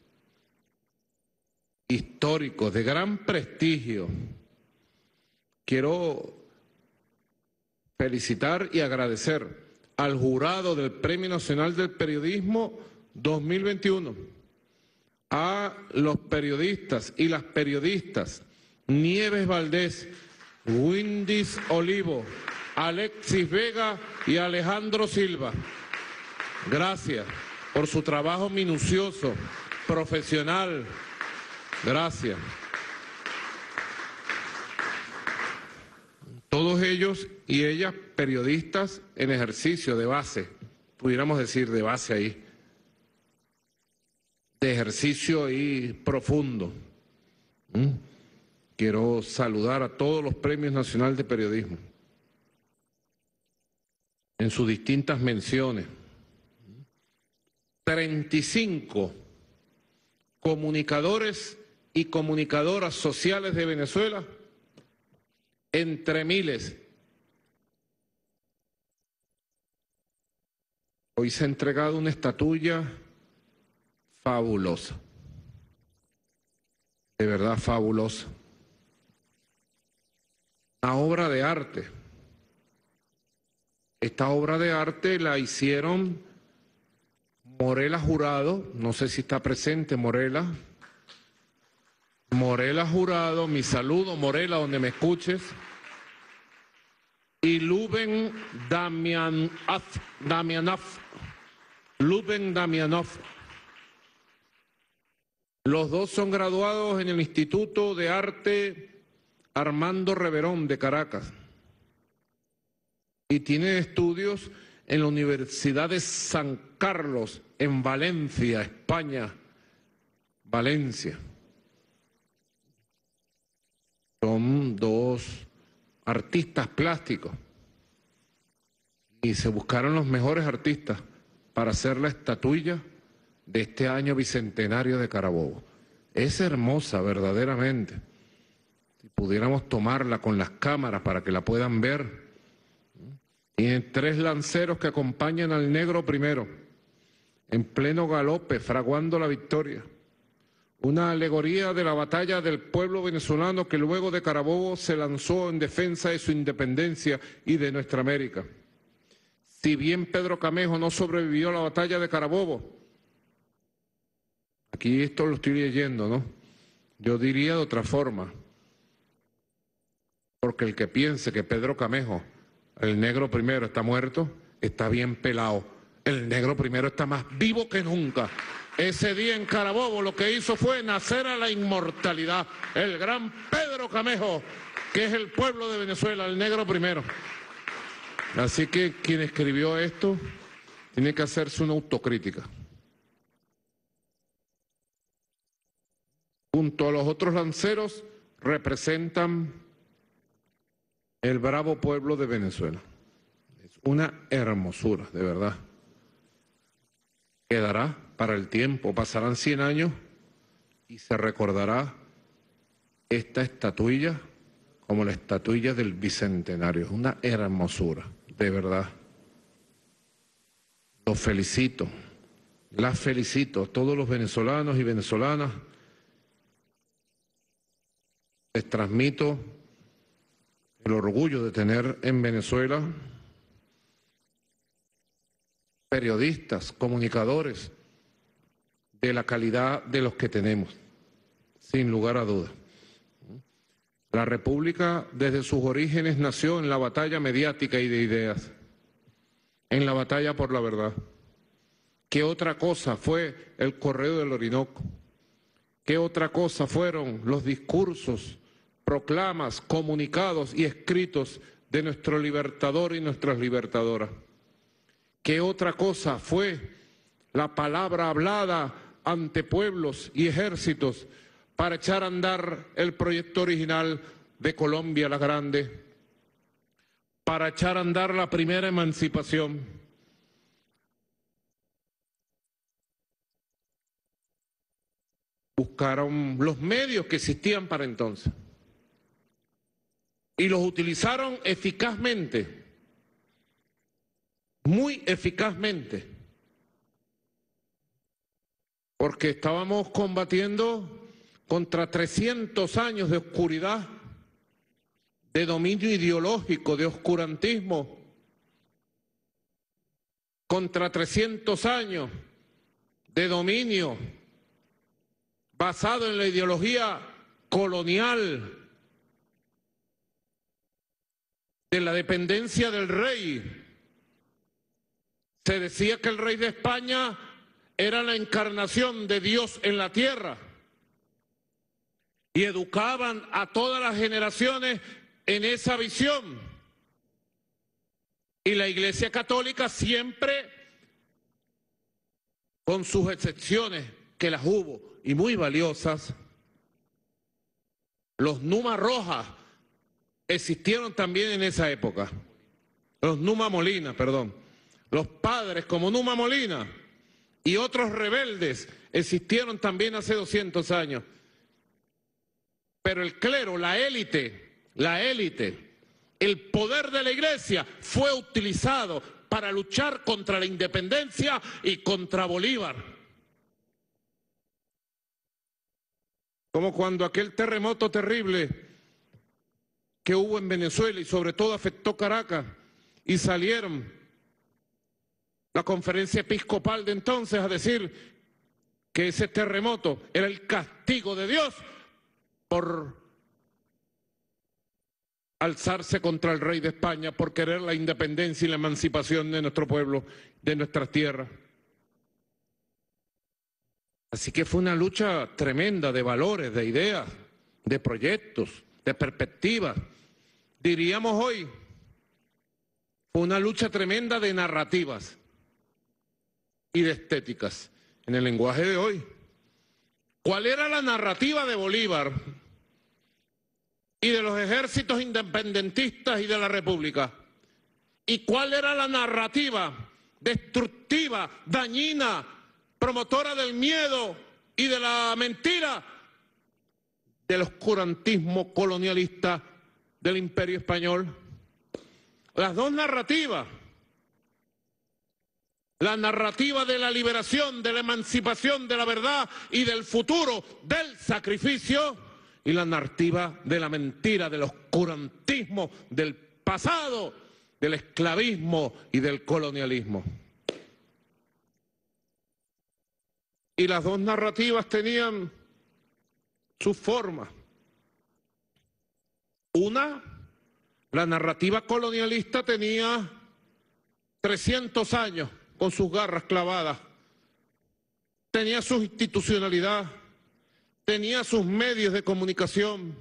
histórico, de gran prestigio. Quiero felicitar y agradecer al jurado del Premio Nacional del Periodismo dos mil veintiuno, a los periodistas y las periodistas Nieves Valdés, Windis Olivo, Alexis Vega y Alejandro Silva. Gracias por su trabajo minucioso, profesional. Gracias. Todos ellos y ellas periodistas en ejercicio de base, pudiéramos decir de base ahí, de ejercicio ahí profundo. ¿Mm? Quiero saludar a todos los Premios Nacionales de Periodismo en sus distintas menciones. treinta y cinco comunicadores y comunicadoras sociales de Venezuela, entre miles. Hoy se ha entregado una estatuilla fabulosa, de verdad fabulosa. Una obra de arte. Esta obra de arte la hicieron Morela Jurado, no sé si está presente Morela. Morela Jurado, mi saludo Morela, donde me escuches. Y Luben Damianov, Damianov, Luben Damianov. Los dos son graduados en el Instituto de Arte Armando Reverón de Caracas y tienen estudios en la Universidad de San Carlos, en Valencia, España, Valencia. Son dos artistas plásticos y se buscaron los mejores artistas para hacer la estatuilla de este año bicentenario de Carabobo. Es hermosa verdaderamente. Si pudiéramos tomarla con las cámaras para que la puedan ver. Tiene tres lanceros que acompañan al negro primero, en pleno galope, fraguando la victoria. Una alegoría de la batalla del pueblo venezolano que luego de Carabobo se lanzó en defensa de su independencia y de nuestra América. Si bien Pedro Camejo no sobrevivió a la batalla de Carabobo, aquí esto lo estoy leyendo, ¿no? Yo diría de otra forma, porque el que piense que Pedro Camejo, el negro primero, está muerto, está bien pelado. El negro primero está más vivo que nunca. Ese día en Carabobo lo que hizo fue nacer a la inmortalidad. El gran Pedro Camejo, que es el pueblo de Venezuela, el negro primero. Así que quien escribió esto tiene que hacerse una autocrítica. Junto a los otros lanceros representan el bravo pueblo de Venezuela. Es una hermosura, de verdad. Quedará para el tiempo, pasarán cien años y se recordará esta estatuilla como la estatuilla del Bicentenario. Es una hermosura, de verdad. Los felicito, las felicito a todos los venezolanos y venezolanas. Les transmito el orgullo de tener en Venezuela periodistas, comunicadores de la calidad de los que tenemos, sin lugar a dudas. La República desde sus orígenes nació en la batalla mediática y de ideas, en la batalla por la verdad. ¿Qué otra cosa fue el Correo del Orinoco? ¿Qué otra cosa fueron los discursos, proclamas, comunicados y escritos de nuestro libertador y nuestras libertadoras? ¿Qué otra cosa fue la palabra hablada ante pueblos y ejércitos para echar a andar el proyecto original de Colombia la Grande, para echar a andar la primera emancipación? Buscaron los medios que existían para entonces y los utilizaron eficazmente, muy eficazmente, porque estábamos combatiendo contra trescientos años de oscuridad, de dominio ideológico, de oscurantismo, contra trescientos años de dominio basado en la ideología colonial, de la dependencia del rey. Se decía que el rey de España era la encarnación de Dios en la tierra y educaban a todas las generaciones en esa visión. Y la Iglesia Católica siempre, con sus excepciones, que las hubo y muy valiosas, los Numa Rojas existieron también en esa época, los Numa Molina, perdón, los padres como Numa Molina y otros rebeldes existieron también hace doscientos años. Pero el clero, la élite, la élite, el poder de la Iglesia fue utilizado para luchar contra la independencia y contra Bolívar. Como cuando aquel terremoto terrible que hubo en Venezuela y sobre todo afectó Caracas y salieron la conferencia episcopal de entonces a decir que ese terremoto era el castigo de Dios por alzarse contra el rey de España, por querer la independencia y la emancipación de nuestro pueblo, de nuestras tierras. Así que fue una lucha tremenda de valores, de ideas, de proyectos, de perspectivas. Diríamos hoy, fue una lucha tremenda de narrativas y de estéticas en el lenguaje de hoy. ¿Cuál era la narrativa de Bolívar y de los ejércitos independentistas y de la República? ¿Y cuál era la narrativa destructiva, dañina, promotora del miedo y de la mentira del oscurantismo colonialista del Imperio Español? Las dos narrativas. La narrativa de la liberación, de la emancipación, de la verdad y del futuro, del sacrificio, y la narrativa de la mentira, del oscurantismo, del pasado, del esclavismo y del colonialismo. Y las dos narrativas tenían su forma. Una, la narrativa colonialista tenía trescientos años con sus garras clavadas, tenía su institucionalidad, tenía sus medios de comunicación,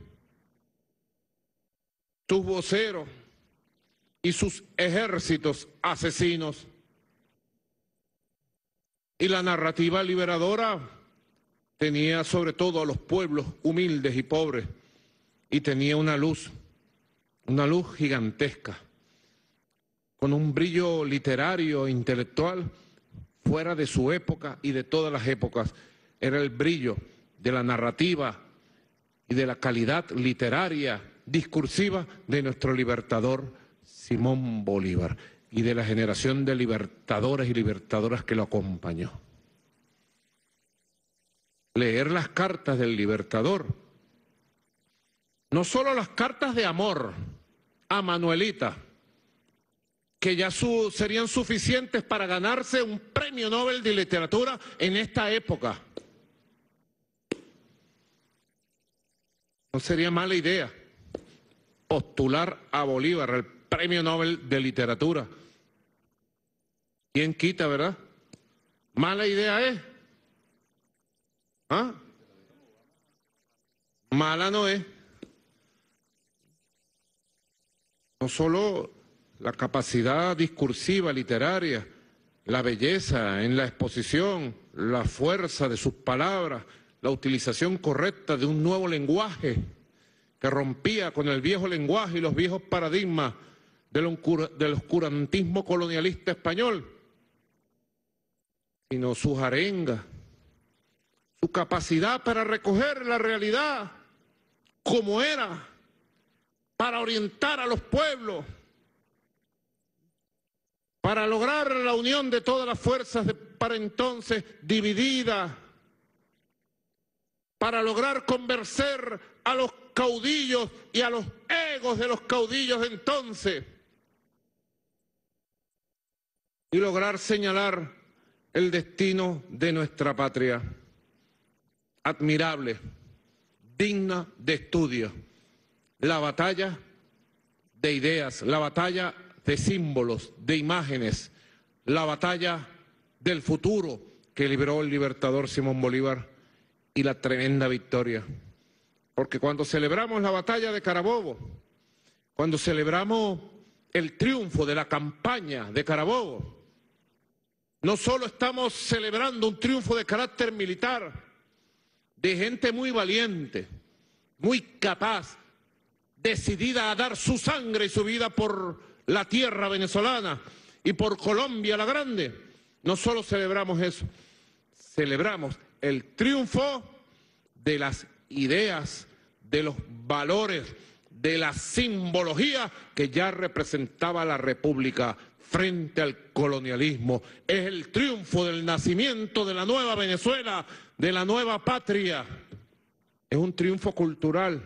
sus voceros y sus ejércitos asesinos. Y la narrativa liberadora tenía sobre todo a los pueblos humildes y pobres, y tenía una luz, una luz gigantesca, con un brillo literario e intelectual fuera de su época y de todas las épocas. Era el brillo de la narrativa y de la calidad literaria, discursiva de nuestro libertador Simón Bolívar y de la generación de libertadores y libertadoras que lo acompañó. Leer las cartas del libertador, no solo las cartas de amor a Manuelita, que ya su, serían suficientes para ganarse un premio Nobel de literatura en esta época. No sería mala idea postular a Bolívar el premio Nobel de literatura. ¿Quién quita, verdad? Mala idea es. ¿Ah? Mala no es. No solo la capacidad discursiva, literaria, la belleza en la exposición, la fuerza de sus palabras, la utilización correcta de un nuevo lenguaje que rompía con el viejo lenguaje y los viejos paradigmas del, del oscurantismo colonialista español, sino sus arengas, su capacidad para recoger la realidad como era, para orientar a los pueblos, para lograr la unión de todas las fuerzas de, para entonces divididas, para lograr convencer a los caudillos y a los egos de los caudillos de entonces y lograr señalar el destino de nuestra patria. Admirable, digna de estudio. La batalla de ideas, la batalla de símbolos, de imágenes, la batalla del futuro que libró el libertador Simón Bolívar y la tremenda victoria. Porque cuando celebramos la batalla de Carabobo, cuando celebramos el triunfo de la campaña de Carabobo, no solo estamos celebrando un triunfo de carácter militar, de gente muy valiente, muy capaz, decidida a dar su sangre y su vida por la tierra venezolana y por Colombia la Grande. No solo celebramos eso, celebramos el triunfo de las ideas, de los valores, de la simbología que ya representaba la República frente al colonialismo. Es el triunfo del nacimiento de la nueva Venezuela, de la nueva patria. Es un triunfo cultural.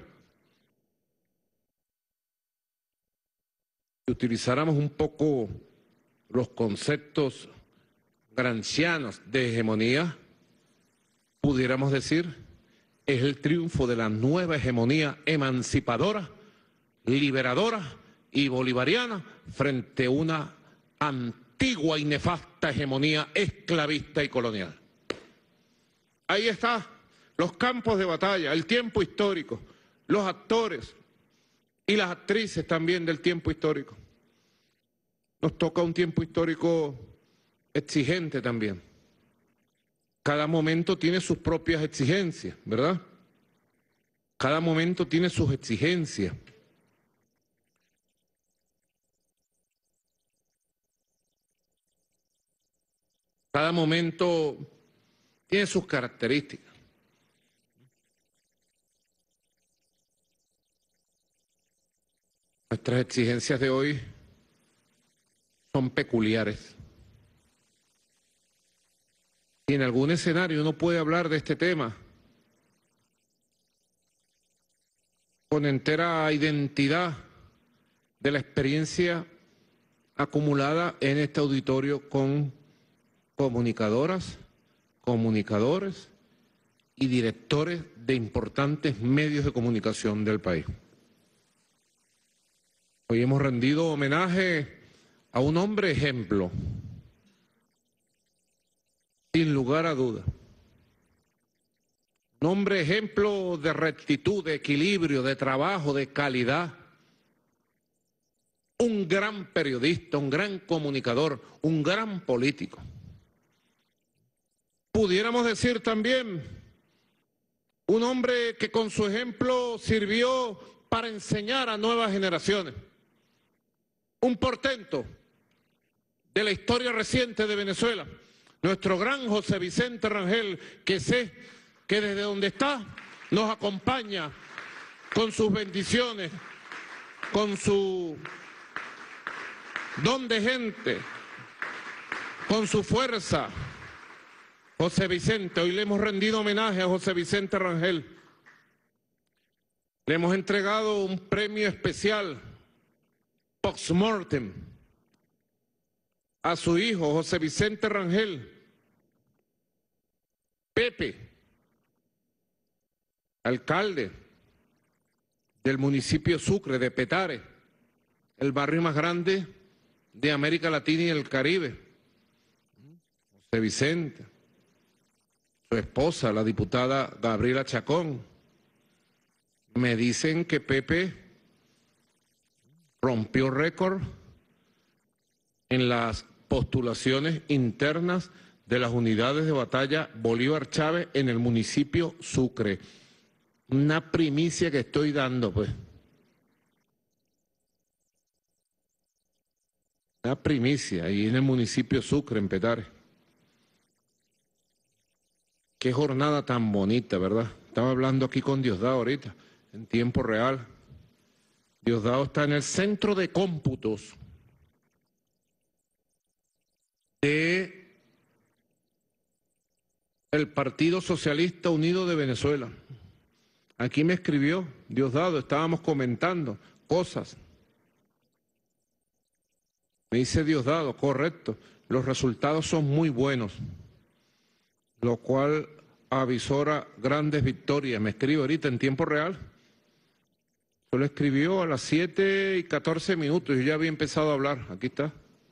Si utilizáramos un poco los conceptos gramscianos de hegemonía, pudiéramos decir, es el triunfo de la nueva hegemonía emancipadora, liberadora y bolivariana frente a una antigua y nefasta hegemonía esclavista y colonial. Ahí está, los campos de batalla, el tiempo histórico, los actores y las actrices también del tiempo histórico. Nos toca un tiempo histórico exigente también. Cada momento tiene sus propias exigencias, ¿verdad? Cada momento tiene sus exigencias. Cada momento tiene sus características. Nuestras exigencias de hoy son peculiares. Y en algún escenario uno puede hablar de este tema con entera identidad de la experiencia acumulada en este auditorio con comunicadoras, comunicadores y directores de importantes medios de comunicación del país. Hoy hemos rendido homenaje a un hombre ejemplo, sin lugar a duda. Un hombre ejemplo de rectitud, de equilibrio, de trabajo, de calidad. Un gran periodista, un gran comunicador, un gran político. Pudiéramos decir también, un hombre que con su ejemplo sirvió para enseñar a nuevas generaciones. Un portento de la historia reciente de Venezuela. Nuestro gran José Vicente Rangel, que sé que desde donde está nos acompaña con sus bendiciones, con su don de gente, con su fuerza. José Vicente, hoy le hemos rendido homenaje a José Vicente Rangel. Le hemos entregado un premio especial, post-mortem, a su hijo, José Vicente Rangel. Pepe, alcalde del municipio Sucre, de Petare, el barrio más grande de América Latina y el Caribe. José Vicente, su esposa, la diputada Gabriela Chacón. Me dicen que Pepe rompió récord en las postulaciones internas de las unidades de batalla Bolívar Chávez en el municipio Sucre. Una primicia que estoy dando, pues. Una primicia ahí en el municipio Sucre, en Petare. Qué jornada tan bonita, ¿verdad? Estaba hablando aquí con Diosdado ahorita, en tiempo real. Diosdado está en el centro de cómputos de el Partido Socialista Unido de Venezuela. Aquí me escribió Diosdado, estábamos comentando cosas. Me dice Diosdado, correcto, los resultados son muy buenos, lo cual avisora grandes victorias. Me escribe ahorita en tiempo real. Solo escribió a las siete y catorce minutos, yo ya había empezado a hablar, aquí está.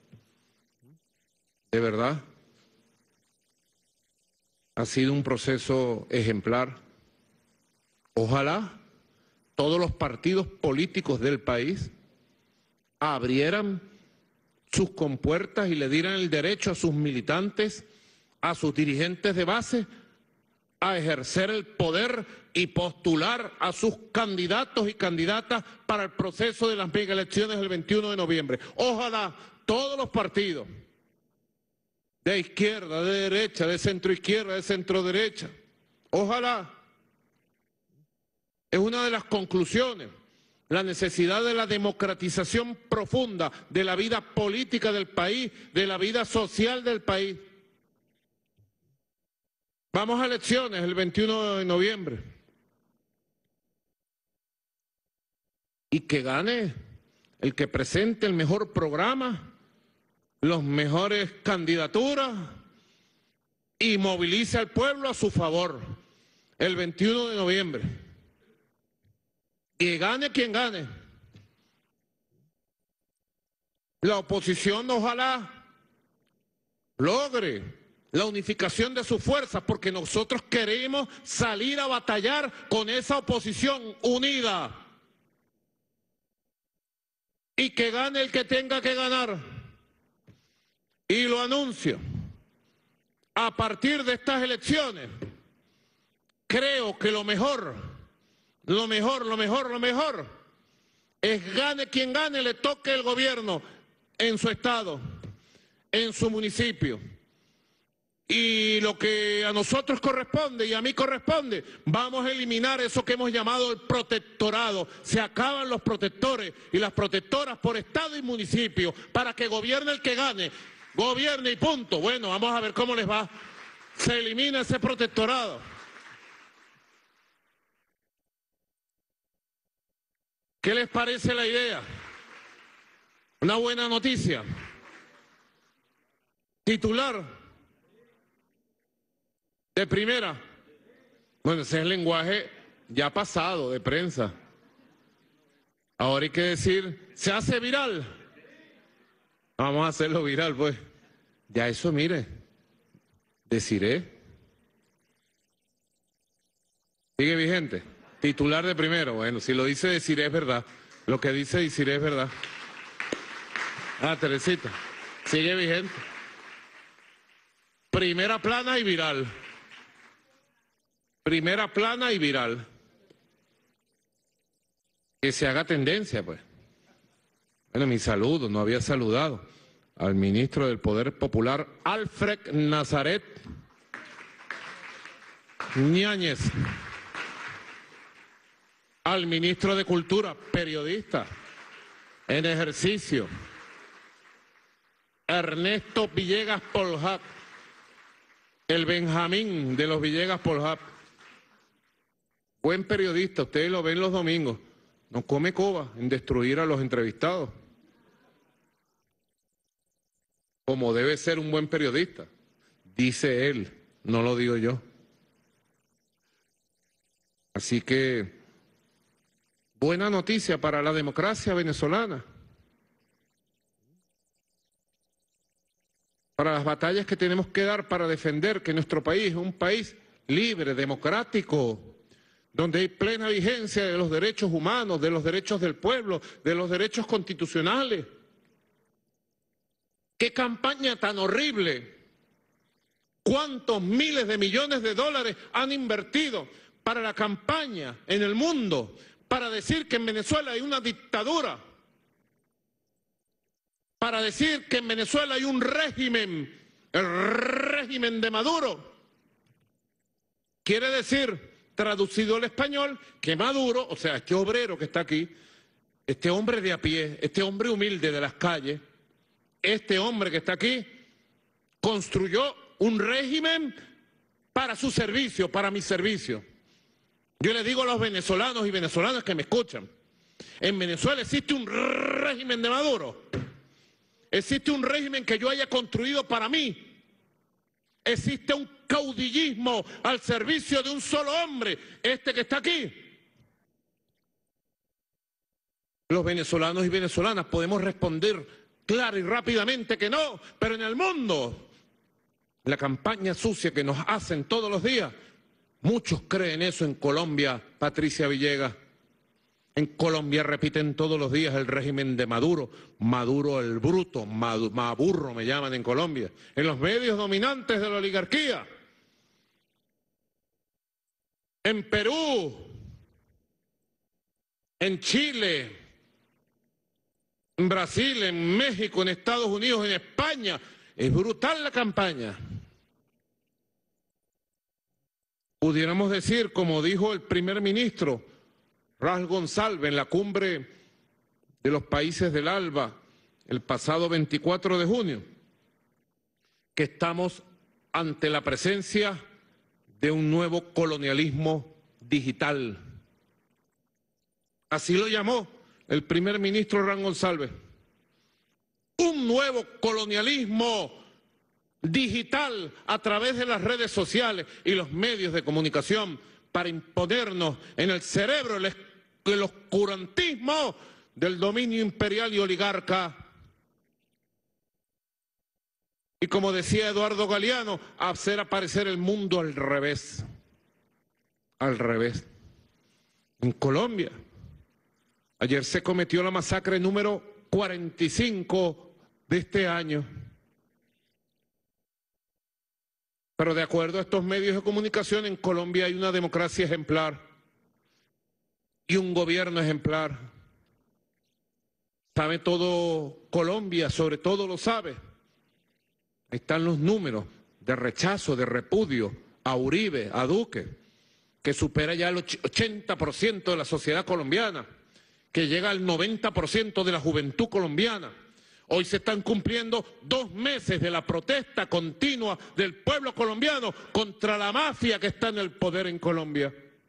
De verdad, ha sido un proceso ejemplar. Ojalá todos los partidos políticos del país abrieran sus compuertas y le dieran el derecho a sus militantes, a sus dirigentes de base, a ejercer el poder y postular a sus candidatos y candidatas para el proceso de las megaelecciones del veintiuno de noviembre. Ojalá todos los partidos, de izquierda, de derecha, de centroizquierda, de centroderecha, ojalá. Es una de las conclusiones, la necesidad de la democratización profunda de la vida política del país, de la vida social del país. Vamos a elecciones el veintiuno de noviembre. Y que gane el que presente el mejor programa, las mejores candidaturas y movilice al pueblo a su favor el veintiuno de noviembre. Y gane quien gane. La oposición ojalá logre la unificación de sus fuerzas, porque nosotros queremos salir a batallar con esa oposición unida. Y que gane el que tenga que ganar. Y lo anuncio. A partir de estas elecciones, creo que lo mejor, lo mejor, lo mejor, lo mejor, es gane quien gane, le toque el gobierno en su estado, en su municipio. Y lo que a nosotros corresponde y a mí corresponde, vamos a eliminar eso que hemos llamado el protectorado. Se acaban los protectores y las protectoras por estado y municipio para que gobierne el que gane. Gobierne y punto. Bueno, vamos a ver cómo les va. Se elimina ese protectorado. ¿Qué les parece la idea? Una buena noticia. Titular de primera. Bueno, ese es el lenguaje ya pasado de prensa. Ahora hay que decir, se hace viral. Vamos a hacerlo viral, pues. Ya eso, mire, deciré. Sigue vigente. Titular de primero. Bueno, si lo dice deciré es verdad. Lo que dice deciré es verdad. Ah, Teresita. Sigue vigente. Primera plana y viral. Primera plana y viral. Que se haga tendencia, pues. Bueno, mi saludo, no había saludado al ministro del Poder Popular, Alfred Nazaret Ñáñez, al ministro de Cultura, periodista en ejercicio, Ernesto Villegas Poljap, el Benjamín de los Villegas Poljap. Buen periodista, ustedes lo ven los domingos, no come coba en destruir a los entrevistados, como debe ser un buen periodista, dice él, no lo digo yo. Así que, buena noticia para la democracia venezolana, para las batallas que tenemos que dar para defender que nuestro país es un país libre, democrático, donde hay plena vigencia de los derechos humanos, de los derechos del pueblo, de los derechos constitucionales. ¡Qué campaña tan horrible! ¿Cuántos miles de millones de dólares han invertido para la campaña en el mundo para decir que en Venezuela hay una dictadura? Para decir que en Venezuela hay un régimen, el régimen de Maduro. Quiere decir, traducido al español, que Maduro, o sea, este obrero que está aquí, este hombre de a pie, este hombre humilde de las calles, este hombre que está aquí, construyó un régimen para su servicio, para mi servicio. Yo les digo a los venezolanos y venezolanas que me escuchan, en Venezuela existe un régimen de Maduro, existe un régimen que yo haya construido para mí, existe un caudillismo al servicio de un solo hombre, este que está aquí. Los venezolanos y venezolanas podemos responder claro y rápidamente que no, pero en el mundo, la campaña sucia que nos hacen todos los días, muchos creen eso en Colombia, Patricia Villegas. En Colombia repiten todos los días el régimen de Maduro, Maduro el bruto, Maburro me llaman en Colombia, en los medios dominantes de la oligarquía. En Perú, en Chile, en Brasil, en México, en Estados Unidos, en España, es brutal la campaña. Pudiéramos decir, como dijo el primer ministro Ras González en la cumbre de los países del ALBA el pasado veinticuatro de junio, que estamos ante la presencia de un nuevo colonialismo digital. Así lo llamó el primer ministro Ras González. Un nuevo colonialismo digital a través de las redes sociales y los medios de comunicación para imponernos en el cerebro el, el oscurantismo del dominio imperial y oligarca. Y como decía Eduardo Galeano, hacer aparecer el mundo al revés. Al revés. En Colombia, ayer se cometió la masacre número cuarenta y cinco de este año. Pero de acuerdo a estos medios de comunicación, en Colombia hay una democracia ejemplar y un gobierno ejemplar. Sabe todo Colombia, sobre todo lo sabe. Ahí están los números de rechazo, de repudio a Uribe, a Duque, que supera ya el ochenta por ciento de la sociedad colombiana, que llega al noventa por ciento de la juventud colombiana. Hoy se están cumpliendo dos meses de la protesta continua del pueblo colombiano contra la mafia que está en el poder en Colombia.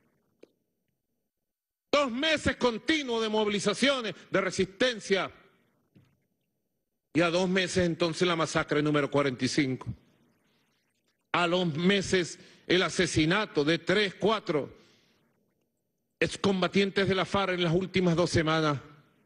Dos meses continuos de movilizaciones, de resistencia. Y a dos meses entonces la masacre número cuarenta y cinco. A los meses el asesinato de tres, cuatro excombatientes de la FARC en las últimas dos semanas.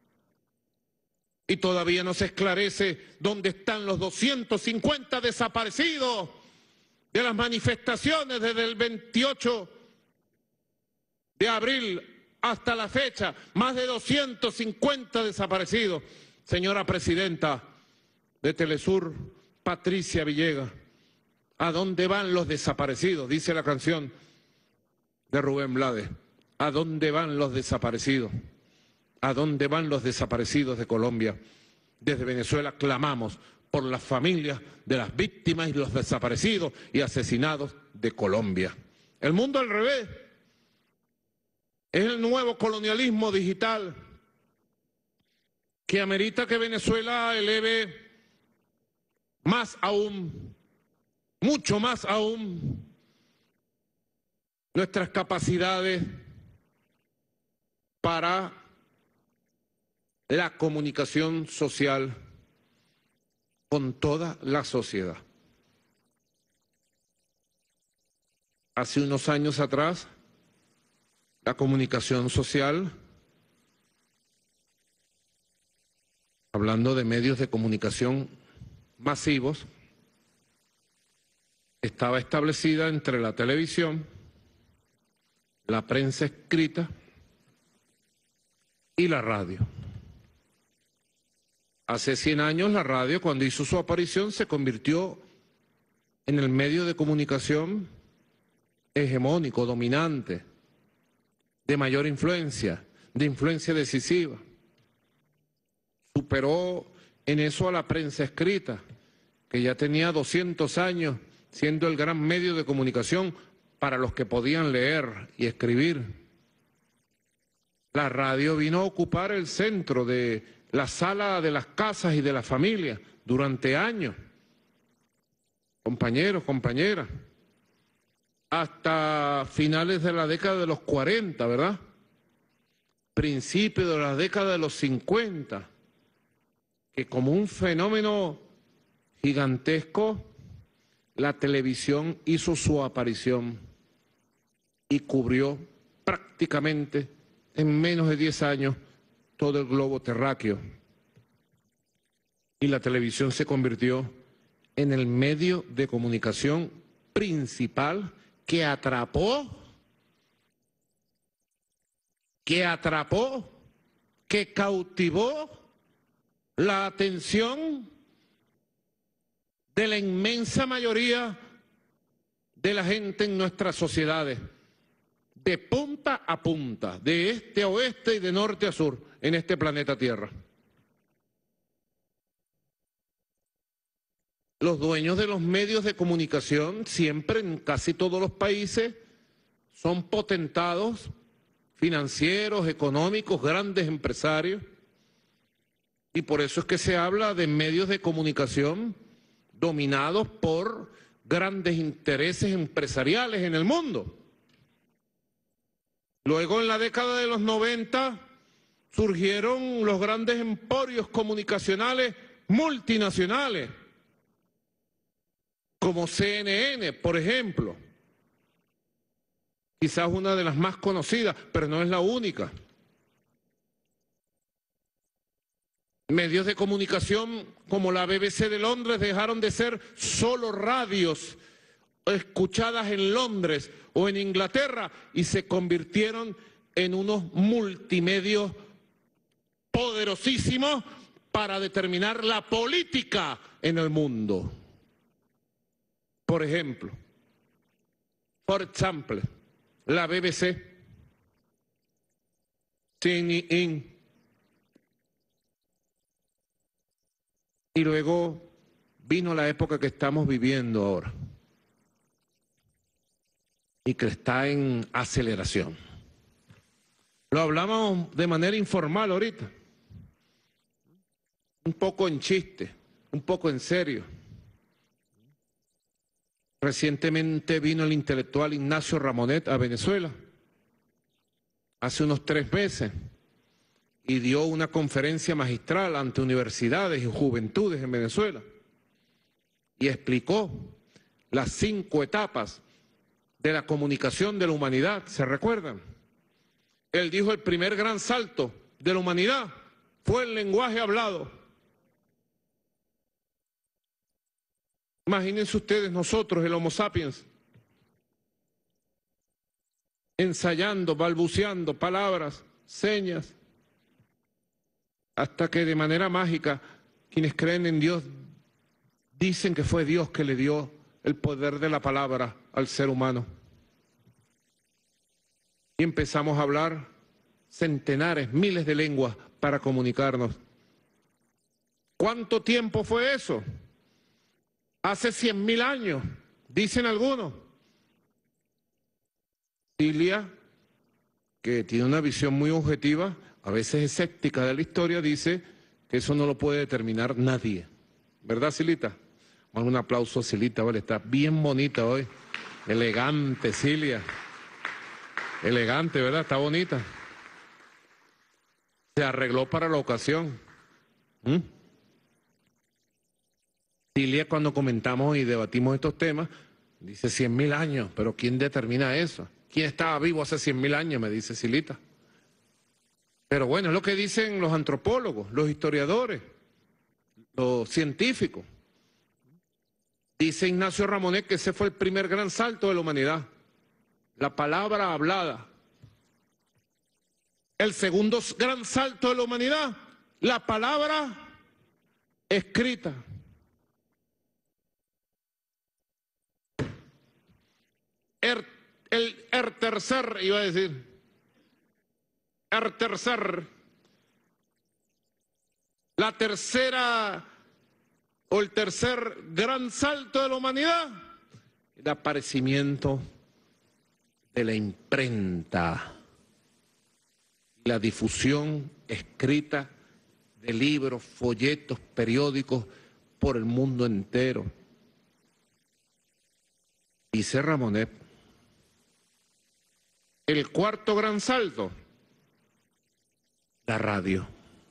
Y todavía no se esclarece dónde están los doscientos cincuenta desaparecidos de las manifestaciones desde el veintiocho de abril hasta la fecha. Más de doscientos cincuenta desaparecidos. Señora Presidenta de Telesur, Patricia Villegas, ¿a dónde van los desaparecidos? Dice la canción de Rubén Blades. ¿A dónde van los desaparecidos? ¿A dónde van los desaparecidos de Colombia? Desde Venezuela clamamos por las familias de las víctimas y los desaparecidos y asesinados de Colombia. El mundo al revés. Es el nuevo colonialismo digital que amerita que Venezuela eleve más aún, mucho más aún, nuestras capacidades para la comunicación social con toda la sociedad. Hace unos años atrás, la comunicación social, hablando de medios de comunicación masivos, estaba establecida entre la televisión, la prensa escrita y la radio. Hace cien años la radio, cuando hizo su aparición, se convirtió en el medio de comunicación hegemónico, dominante, de mayor influencia, de influencia decisiva. Superó en eso a la prensa escrita, que ya tenía doscientos años siendo el gran medio de comunicación para los que podían leer y escribir. La radio vino a ocupar el centro de la sala de las casas y de las familias durante años. Compañeros, compañeras, hasta finales de la década de los cuarenta, ¿verdad? Principio de la década de los cincuenta, que como un fenómeno gigantesco, la televisión hizo su aparición y cubrió prácticamente en menos de diez años todo el globo terráqueo. Y la televisión se convirtió en el medio de comunicación principal que atrapó, que atrapó, que cautivó la atención de la inmensa mayoría de la gente en nuestras sociedades, de punta a punta, de este a oeste y de norte a sur, en este planeta Tierra. Los dueños de los medios de comunicación, siempre en casi todos los países, son potentados financieros, económicos, grandes empresarios, y por eso es que se habla de medios de comunicación dominados por grandes intereses empresariales en el mundo. Luego, en la década de los noventa, surgieron los grandes emporios comunicacionales multinacionales, como C N N, por ejemplo. Quizás una de las más conocidas, pero no es la única. Medios de comunicación como la B B C de Londres dejaron de ser solo radios escuchadas en Londres o en Inglaterra y se convirtieron en unos multimedios poderosísimos para determinar la política en el mundo. Por ejemplo, por ejemplo, la B B C, C N N, y luego vino la época que estamos viviendo ahora y que está en aceleración. Lo hablamos de manera informal ahorita, un poco en chiste, un poco en serio. Recientemente vino el intelectual Ignacio Ramonet a Venezuela, hace unos tres meses, y dio una conferencia magistral ante universidades y juventudes en Venezuela, y explicó las cinco etapas de la comunicación de la humanidad, ¿se recuerdan? Él dijo: el primer gran salto de la humanidad fue el lenguaje hablado. Imagínense ustedes, nosotros, el Homo sapiens, ensayando, balbuceando palabras, señas, hasta que de manera mágica quienes creen en Dios dicen que fue Dios que le dio el poder de la palabra al ser humano. Y empezamos a hablar centenares, miles de lenguas para comunicarnos. ¿Cuánto tiempo fue eso? Hace cien mil años, dicen algunos. Cilia, que tiene una visión muy objetiva, a veces escéptica de la historia, dice que eso no lo puede determinar nadie. ¿Verdad, Silita? Un aplauso a Silita, vale, está bien bonita hoy. Elegante, Cilia. Elegante, ¿verdad? Está bonita. Se arregló para la ocasión. ¿Mm? Cilia, cuando comentamos y debatimos estos temas, dice cien mil años, pero ¿quién determina eso? ¿Quién estaba vivo hace cien mil años? Me dice Silita. Pero bueno, es lo que dicen los antropólogos, los historiadores, los científicos. Dice Ignacio Ramonet que ese fue el primer gran salto de la humanidad, la palabra hablada. El segundo gran salto de la humanidad, la palabra escrita. El, el, el tercer, iba a decir, el tercer, la tercera o el tercer gran salto de la humanidad, el aparecimiento de la imprenta, la difusión escrita de libros, folletos, periódicos por el mundo entero. Dice Ramonet El cuarto gran salto, la radio.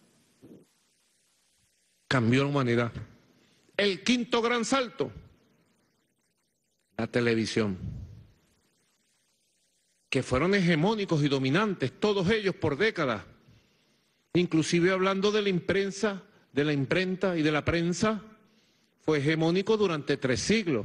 Cambió la humanidad. El quinto gran salto, la televisión. Que fueron hegemónicos y dominantes, todos ellos por décadas. Inclusive hablando de la imprensa, de la imprenta y de la prensa, fue hegemónico durante tres siglos.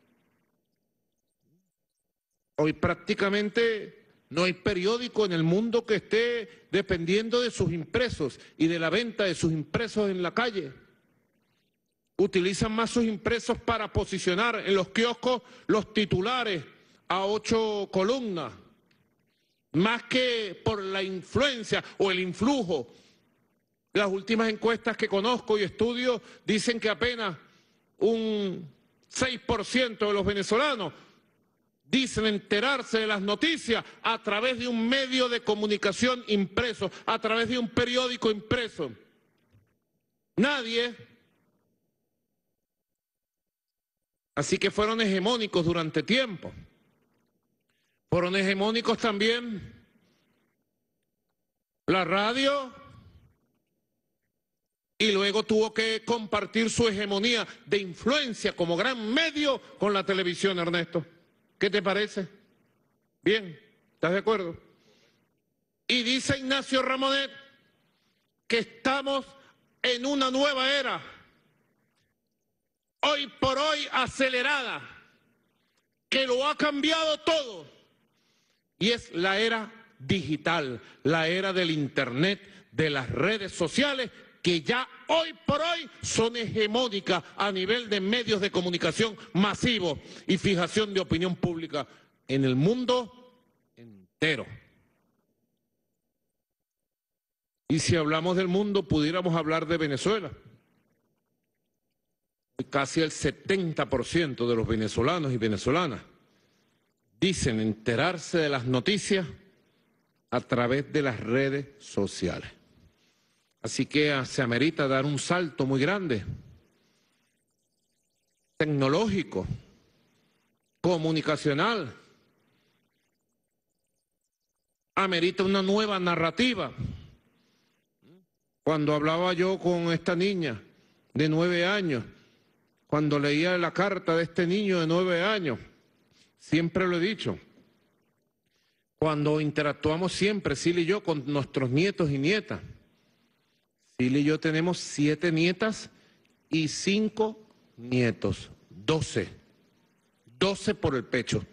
Hoy prácticamente no hay periódico en el mundo que esté dependiendo de sus impresos y de la venta de sus impresos en la calle. Utilizan más sus impresos para posicionar en los kioscos los titulares a ocho columnas, más que por la influencia o el influjo. Las últimas encuestas que conozco y estudio dicen que apenas un seis por ciento de los venezolanos dicen enterarse de las noticias a través de un medio de comunicación impreso, a través de un periódico impreso. Nadie. Así que fueron hegemónicos durante tiempo. Fueron hegemónicos también la radio y luego tuvo que compartir su hegemonía de influencia como gran medio con la televisión, Ernesto. ¿Qué te parece? Bien, ¿estás de acuerdo? Y dice Ignacio Ramonet que estamos en una nueva era, hoy por hoy acelerada, que lo ha cambiado todo, y es la era digital, la era del internet, de las redes sociales, que ya hoy por hoy son hegemónicas a nivel de medios de comunicación masivos y fijación de opinión pública en el mundo entero. Y si hablamos del mundo, pudiéramos hablar de Venezuela. Casi el setenta por ciento de los venezolanos y venezolanas dicen enterarse de las noticias a través de las redes sociales. Así que se amerita dar un salto muy grande, tecnológico, comunicacional. Amerita una nueva narrativa. Cuando hablaba yo con esta niña de nueve años, cuando leía la carta de este niño de nueve años, siempre lo he dicho, cuando interactuamos siempre, Silvia y yo, con nuestros nietos y nietas. Silvia y yo tenemos siete nietas y cinco nietos, doce, doce por el pecho.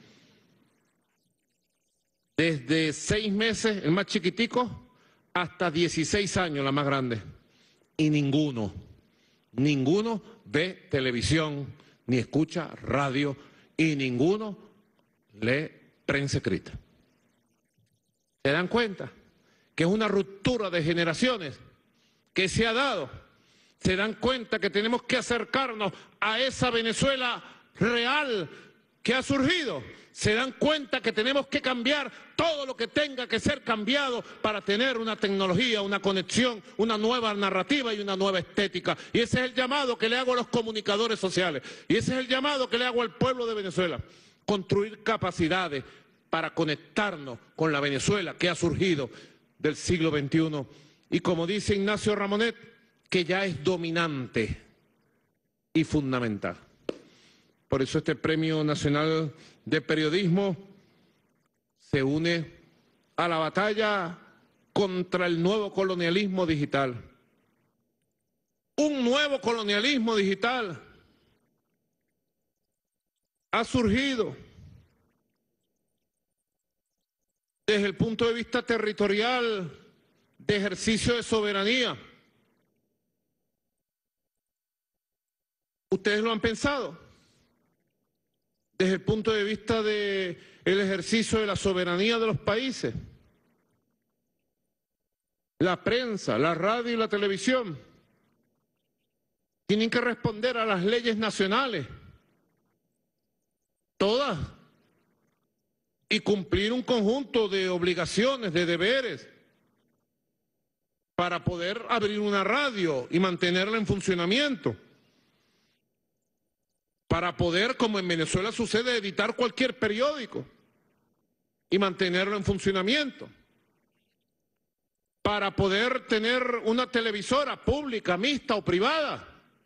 Desde seis meses, el más chiquitico, hasta dieciséis años, la más grande. Y ninguno, ninguno ve televisión, ni escucha radio, y ninguno lee prensa escrita. ¿Se dan cuenta? Que es una ruptura de generaciones que se ha dado. Se dan cuenta que tenemos que acercarnos a esa Venezuela real que ha surgido. Se dan cuenta que tenemos que cambiar todo lo que tenga que ser cambiado para tener una tecnología, una conexión, una nueva narrativa y una nueva estética. Y ese es el llamado que le hago a los comunicadores sociales. Y ese es el llamado que le hago al pueblo de Venezuela. Construir capacidades para conectarnos con la Venezuela que ha surgido del siglo veintiuno. Y como dice Ignacio Ramonet, que ya es dominante y fundamental. Por eso este Premio Nacional de Periodismo se une a la batalla contra el nuevo colonialismo digital. Un nuevo colonialismo digital ha surgido desde el punto de vista territorial, de ejercicio de soberanía. ¿Ustedes lo han pensado? Desde el punto de vista del ejercicio de la soberanía de los países. La prensa, la radio y la televisión tienen que responder a las leyes nacionales, todas, y cumplir un conjunto de obligaciones, de deberes, para poder abrir una radio y mantenerla en funcionamiento. Para poder, como en Venezuela sucede, editar cualquier periódico y mantenerlo en funcionamiento, para poder tener una televisora pública, mixta o privada.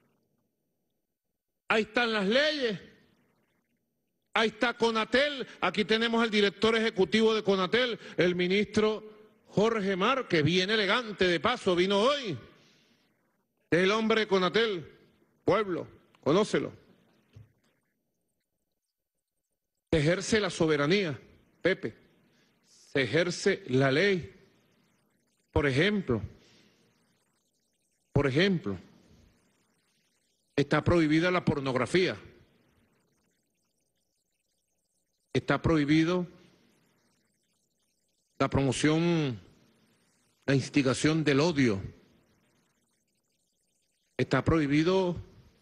Ahí están las leyes, ahí está Conatel, aquí tenemos al director ejecutivo de Conatel, el ministro Jorge Mar, que viene elegante de paso, vino hoy, el hombre de Conatel, pueblo, conócelo. Se ejerce la soberanía, Pepe, se ejerce la ley. Por ejemplo, por ejemplo, está prohibida la pornografía, está prohibido la promoción, la instigación del odio, está prohibido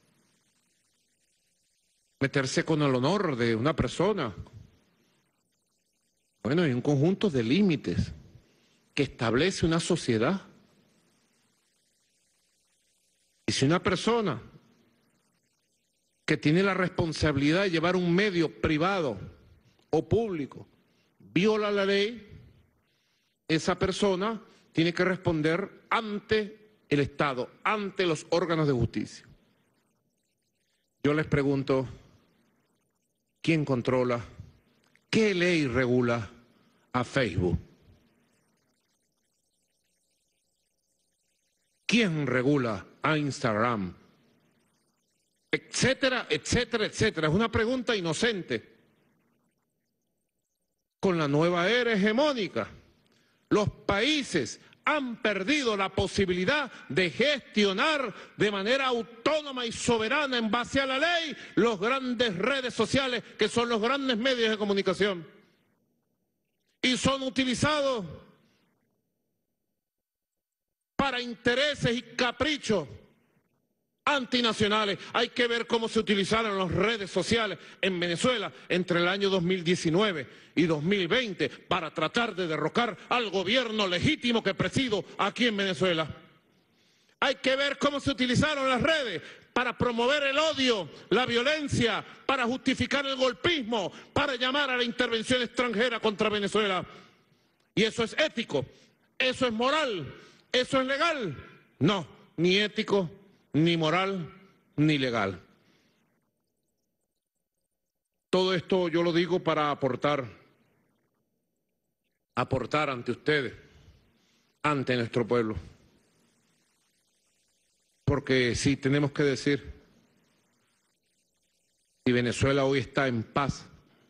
meterse con el honor de una persona. Bueno, hay un conjunto de límites que establece una sociedad. Y si una persona que tiene la responsabilidad de llevar un medio privado o público viola la ley, esa persona tiene que responder ante el Estado, ante los órganos de justicia. Yo les pregunto, ¿quién controla? ¿Qué ley regula a Facebook? ¿Quién regula a Instagram? Etcétera, etcétera, etcétera. Es una pregunta inocente. Con la nueva era hegemónica, los países han perdido la posibilidad de gestionar de manera autónoma y soberana en base a la ley las grandes redes sociales que son los grandes medios de comunicación. Y son utilizados para intereses y caprichos antinacionales. Hay que ver cómo se utilizaron las redes sociales en Venezuela entre el año dos mil diecinueve y dos mil veinte para tratar de derrocar al gobierno legítimo que presido aquí en Venezuela. Hay que ver cómo se utilizaron las redes para promover el odio, la violencia, para justificar el golpismo, para llamar a la intervención extranjera contra Venezuela. ¿Y eso es ético? ¿Eso es moral? ¿Eso es legal? No, ni ético, ni moral, ni legal. Todo esto yo lo digo para aportar, aportar ante ustedes, ante nuestro pueblo. Porque sí tenemos que decir, si Venezuela hoy está en paz,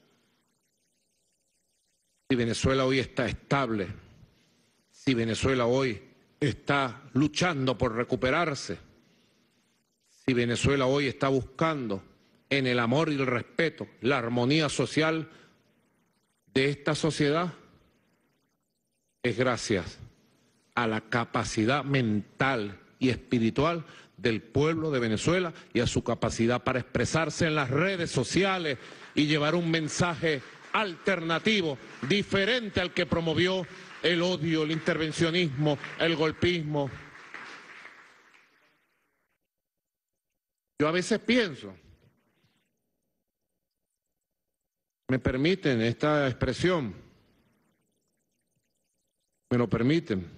si Venezuela hoy está estable, si Venezuela hoy está luchando por recuperarse, si Venezuela hoy está buscando en el amor y el respeto la armonía social de esta sociedad, es gracias a la capacidad mental y espiritual del pueblo de Venezuela y a su capacidad para expresarse en las redes sociales y llevar un mensaje alternativo, diferente al que promovió el odio, el intervencionismo, el golpismo. Yo a veces pienso, me permiten esta expresión, me lo permiten,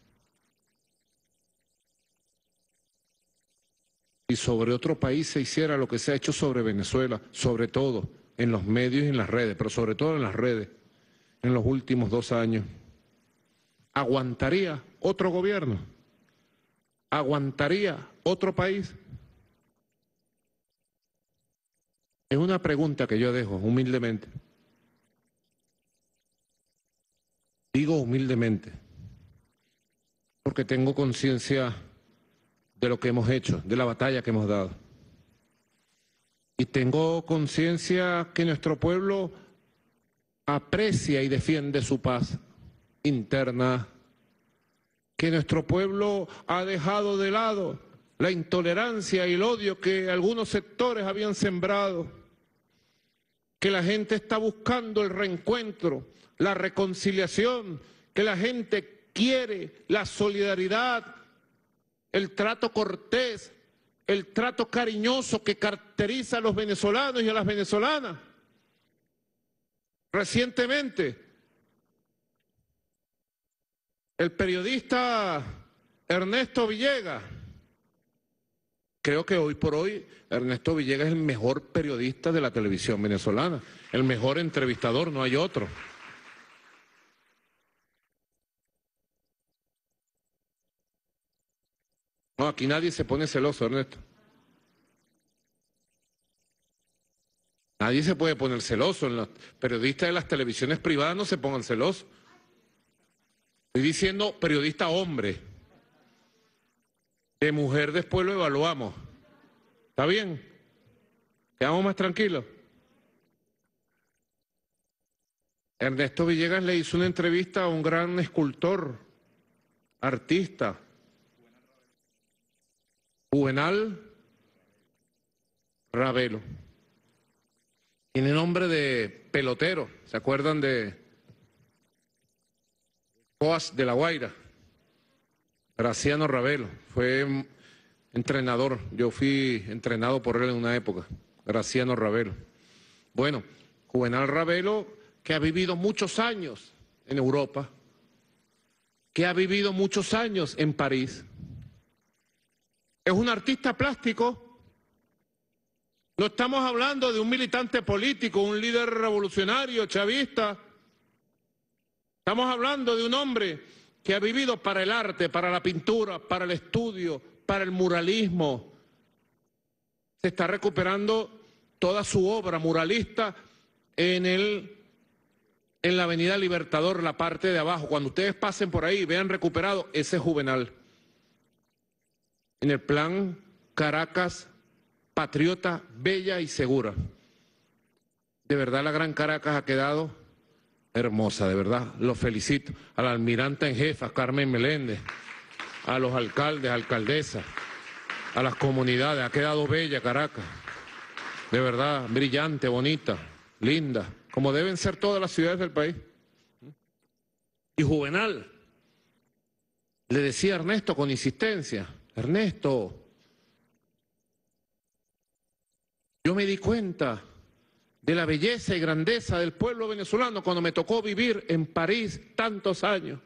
y sobre otro país se hiciera lo que se ha hecho sobre Venezuela, sobre todo en los medios y en las redes, pero sobre todo en las redes, en los últimos dos años, ¿aguantaría otro gobierno? ¿Aguantaría otro país? Es una pregunta que yo dejo humildemente. Digo humildemente, porque tengo conciencia de lo que hemos hecho, de la batalla que hemos dado. Y tengo conciencia que nuestro pueblo aprecia y defiende su paz interna, que nuestro pueblo ha dejado de lado la intolerancia y el odio que algunos sectores habían sembrado, que la gente está buscando el reencuentro, la reconciliación, que la gente quiere la solidaridad, el trato cortés, el trato cariñoso que caracteriza a los venezolanos y a las venezolanas. Recientemente El periodista Ernesto Villegas. Creo que hoy por hoy Ernesto Villegas es el mejor periodista de la televisión venezolana, el mejor entrevistador, no hay otro. No, aquí nadie se pone celoso, Ernesto. Nadie se puede poner celoso. Los periodistas de las televisiones privadas no se pongan celosos. Estoy diciendo periodista hombre. De mujer después lo evaluamos. ¿Está bien? Quedamos más tranquilos. Ernesto Villegas le hizo una entrevista a un gran escultor, artista, Juvenal Ravelo. Tiene nombre de pelotero, ¿se acuerdan de Coas de La Guaira? Graciano Ravelo, fue entrenador, yo fui entrenado por él en una época, Graciano Ravelo. Bueno, Juvenal Ravelo, que ha vivido muchos años en Europa, que ha vivido muchos años en París. Es un artista plástico. No estamos hablando de un militante político, un líder revolucionario, chavista. Estamos hablando de un hombre que ha vivido para el arte, para la pintura, para el estudio, para el muralismo. Se está recuperando toda su obra muralista en, el, en la Avenida Libertador, la parte de abajo. Cuando ustedes pasen por ahí, vean recuperado ese Juvenal. En el plan Caracas, patriota, bella y segura. De verdad la Gran Caracas ha quedado hermosa, de verdad. Los felicito. A la almiranta en jefa, Carmen Meléndez, a los alcaldes, alcaldesas, a las comunidades. Ha quedado bella Caracas. De verdad, brillante, bonita, linda, como deben ser todas las ciudades del país. Y Juvenal le decía a Ernesto con insistencia: Ernesto, yo me di cuenta de la belleza y grandeza del pueblo venezolano cuando me tocó vivir en París tantos años.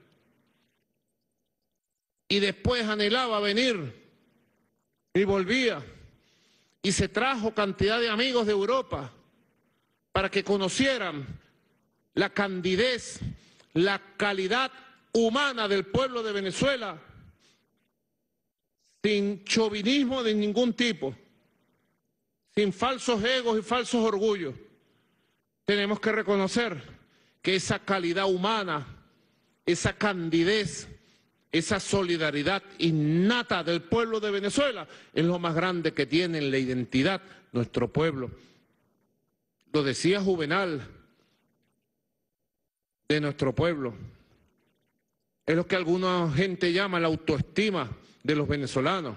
Y después anhelaba venir y volvía. Y se trajo cantidad de amigos de Europa para que conocieran la candidez, la calidad humana del pueblo de Venezuela, sin chauvinismo de ningún tipo, sin falsos egos y falsos orgullos. Tenemos que reconocer que esa calidad humana, esa candidez, esa solidaridad innata del pueblo de Venezuela es lo más grande que tiene en la identidad nuestro pueblo. Lo decía Juvenal de nuestro pueblo. Es lo que alguna gente llama la autoestima de los venezolanos,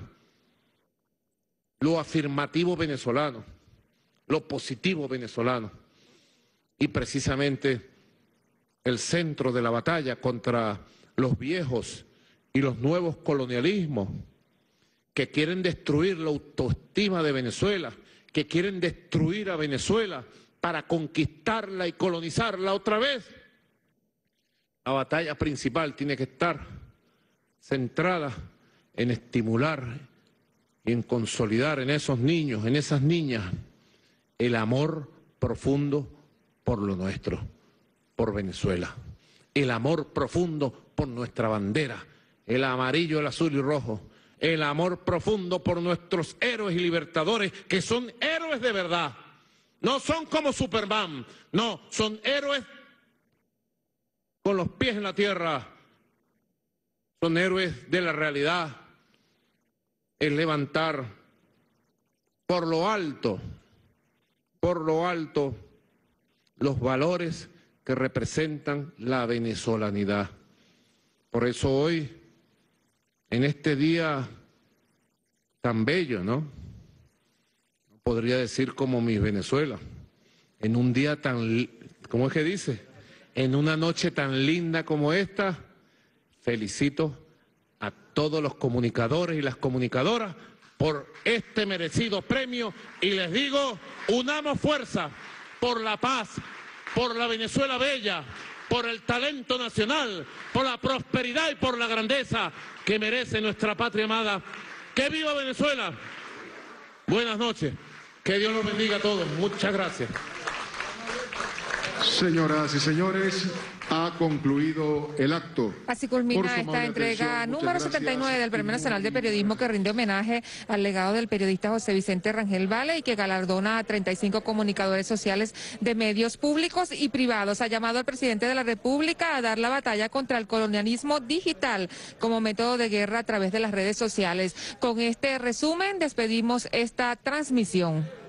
lo afirmativo venezolano, lo positivo venezolano. Y precisamente el centro de la batalla contra los viejos y los nuevos colonialismos que quieren destruir la autoestima de Venezuela, que quieren destruir a Venezuela para conquistarla y colonizarla otra vez. La batalla principal tiene que estar centrada en estimular y en consolidar en esos niños, en esas niñas, el amor profundo por lo nuestro, por Venezuela. El amor profundo por nuestra bandera, el amarillo, el azul y rojo. El amor profundo por nuestros héroes y libertadores, que son héroes de verdad. No son como Superman, no, son héroes con los pies en la tierra. Son héroes de la realidad. Es levantar por lo alto, por lo alto, los valores que representan la venezolanidad. Por eso hoy, en este día tan bello, ¿no? Podría decir como mi Venezuela, en un día tan, ¿cómo es que dice? En una noche tan linda como esta, felicito a todos los comunicadores y las comunicadoras por este merecido premio y les digo, unamos fuerza por la paz, por la Venezuela bella, por el talento nacional, por la prosperidad y por la grandeza que merece nuestra patria amada. ¡Que viva Venezuela! Buenas noches. Que Dios los bendiga a todos. Muchas gracias. Señoras y señores, ha concluido el acto. Así culmina esta entrega número setenta y nueve del Premio Nacional de Periodismo, que rinde homenaje al legado del periodista José Vicente Rangel Vale y que galardona a treinta y cinco comunicadores sociales de medios públicos y privados. Ha llamado al presidente de la República a dar la batalla contra el colonialismo digital como método de guerra a través de las redes sociales. Con este resumen despedimos esta transmisión.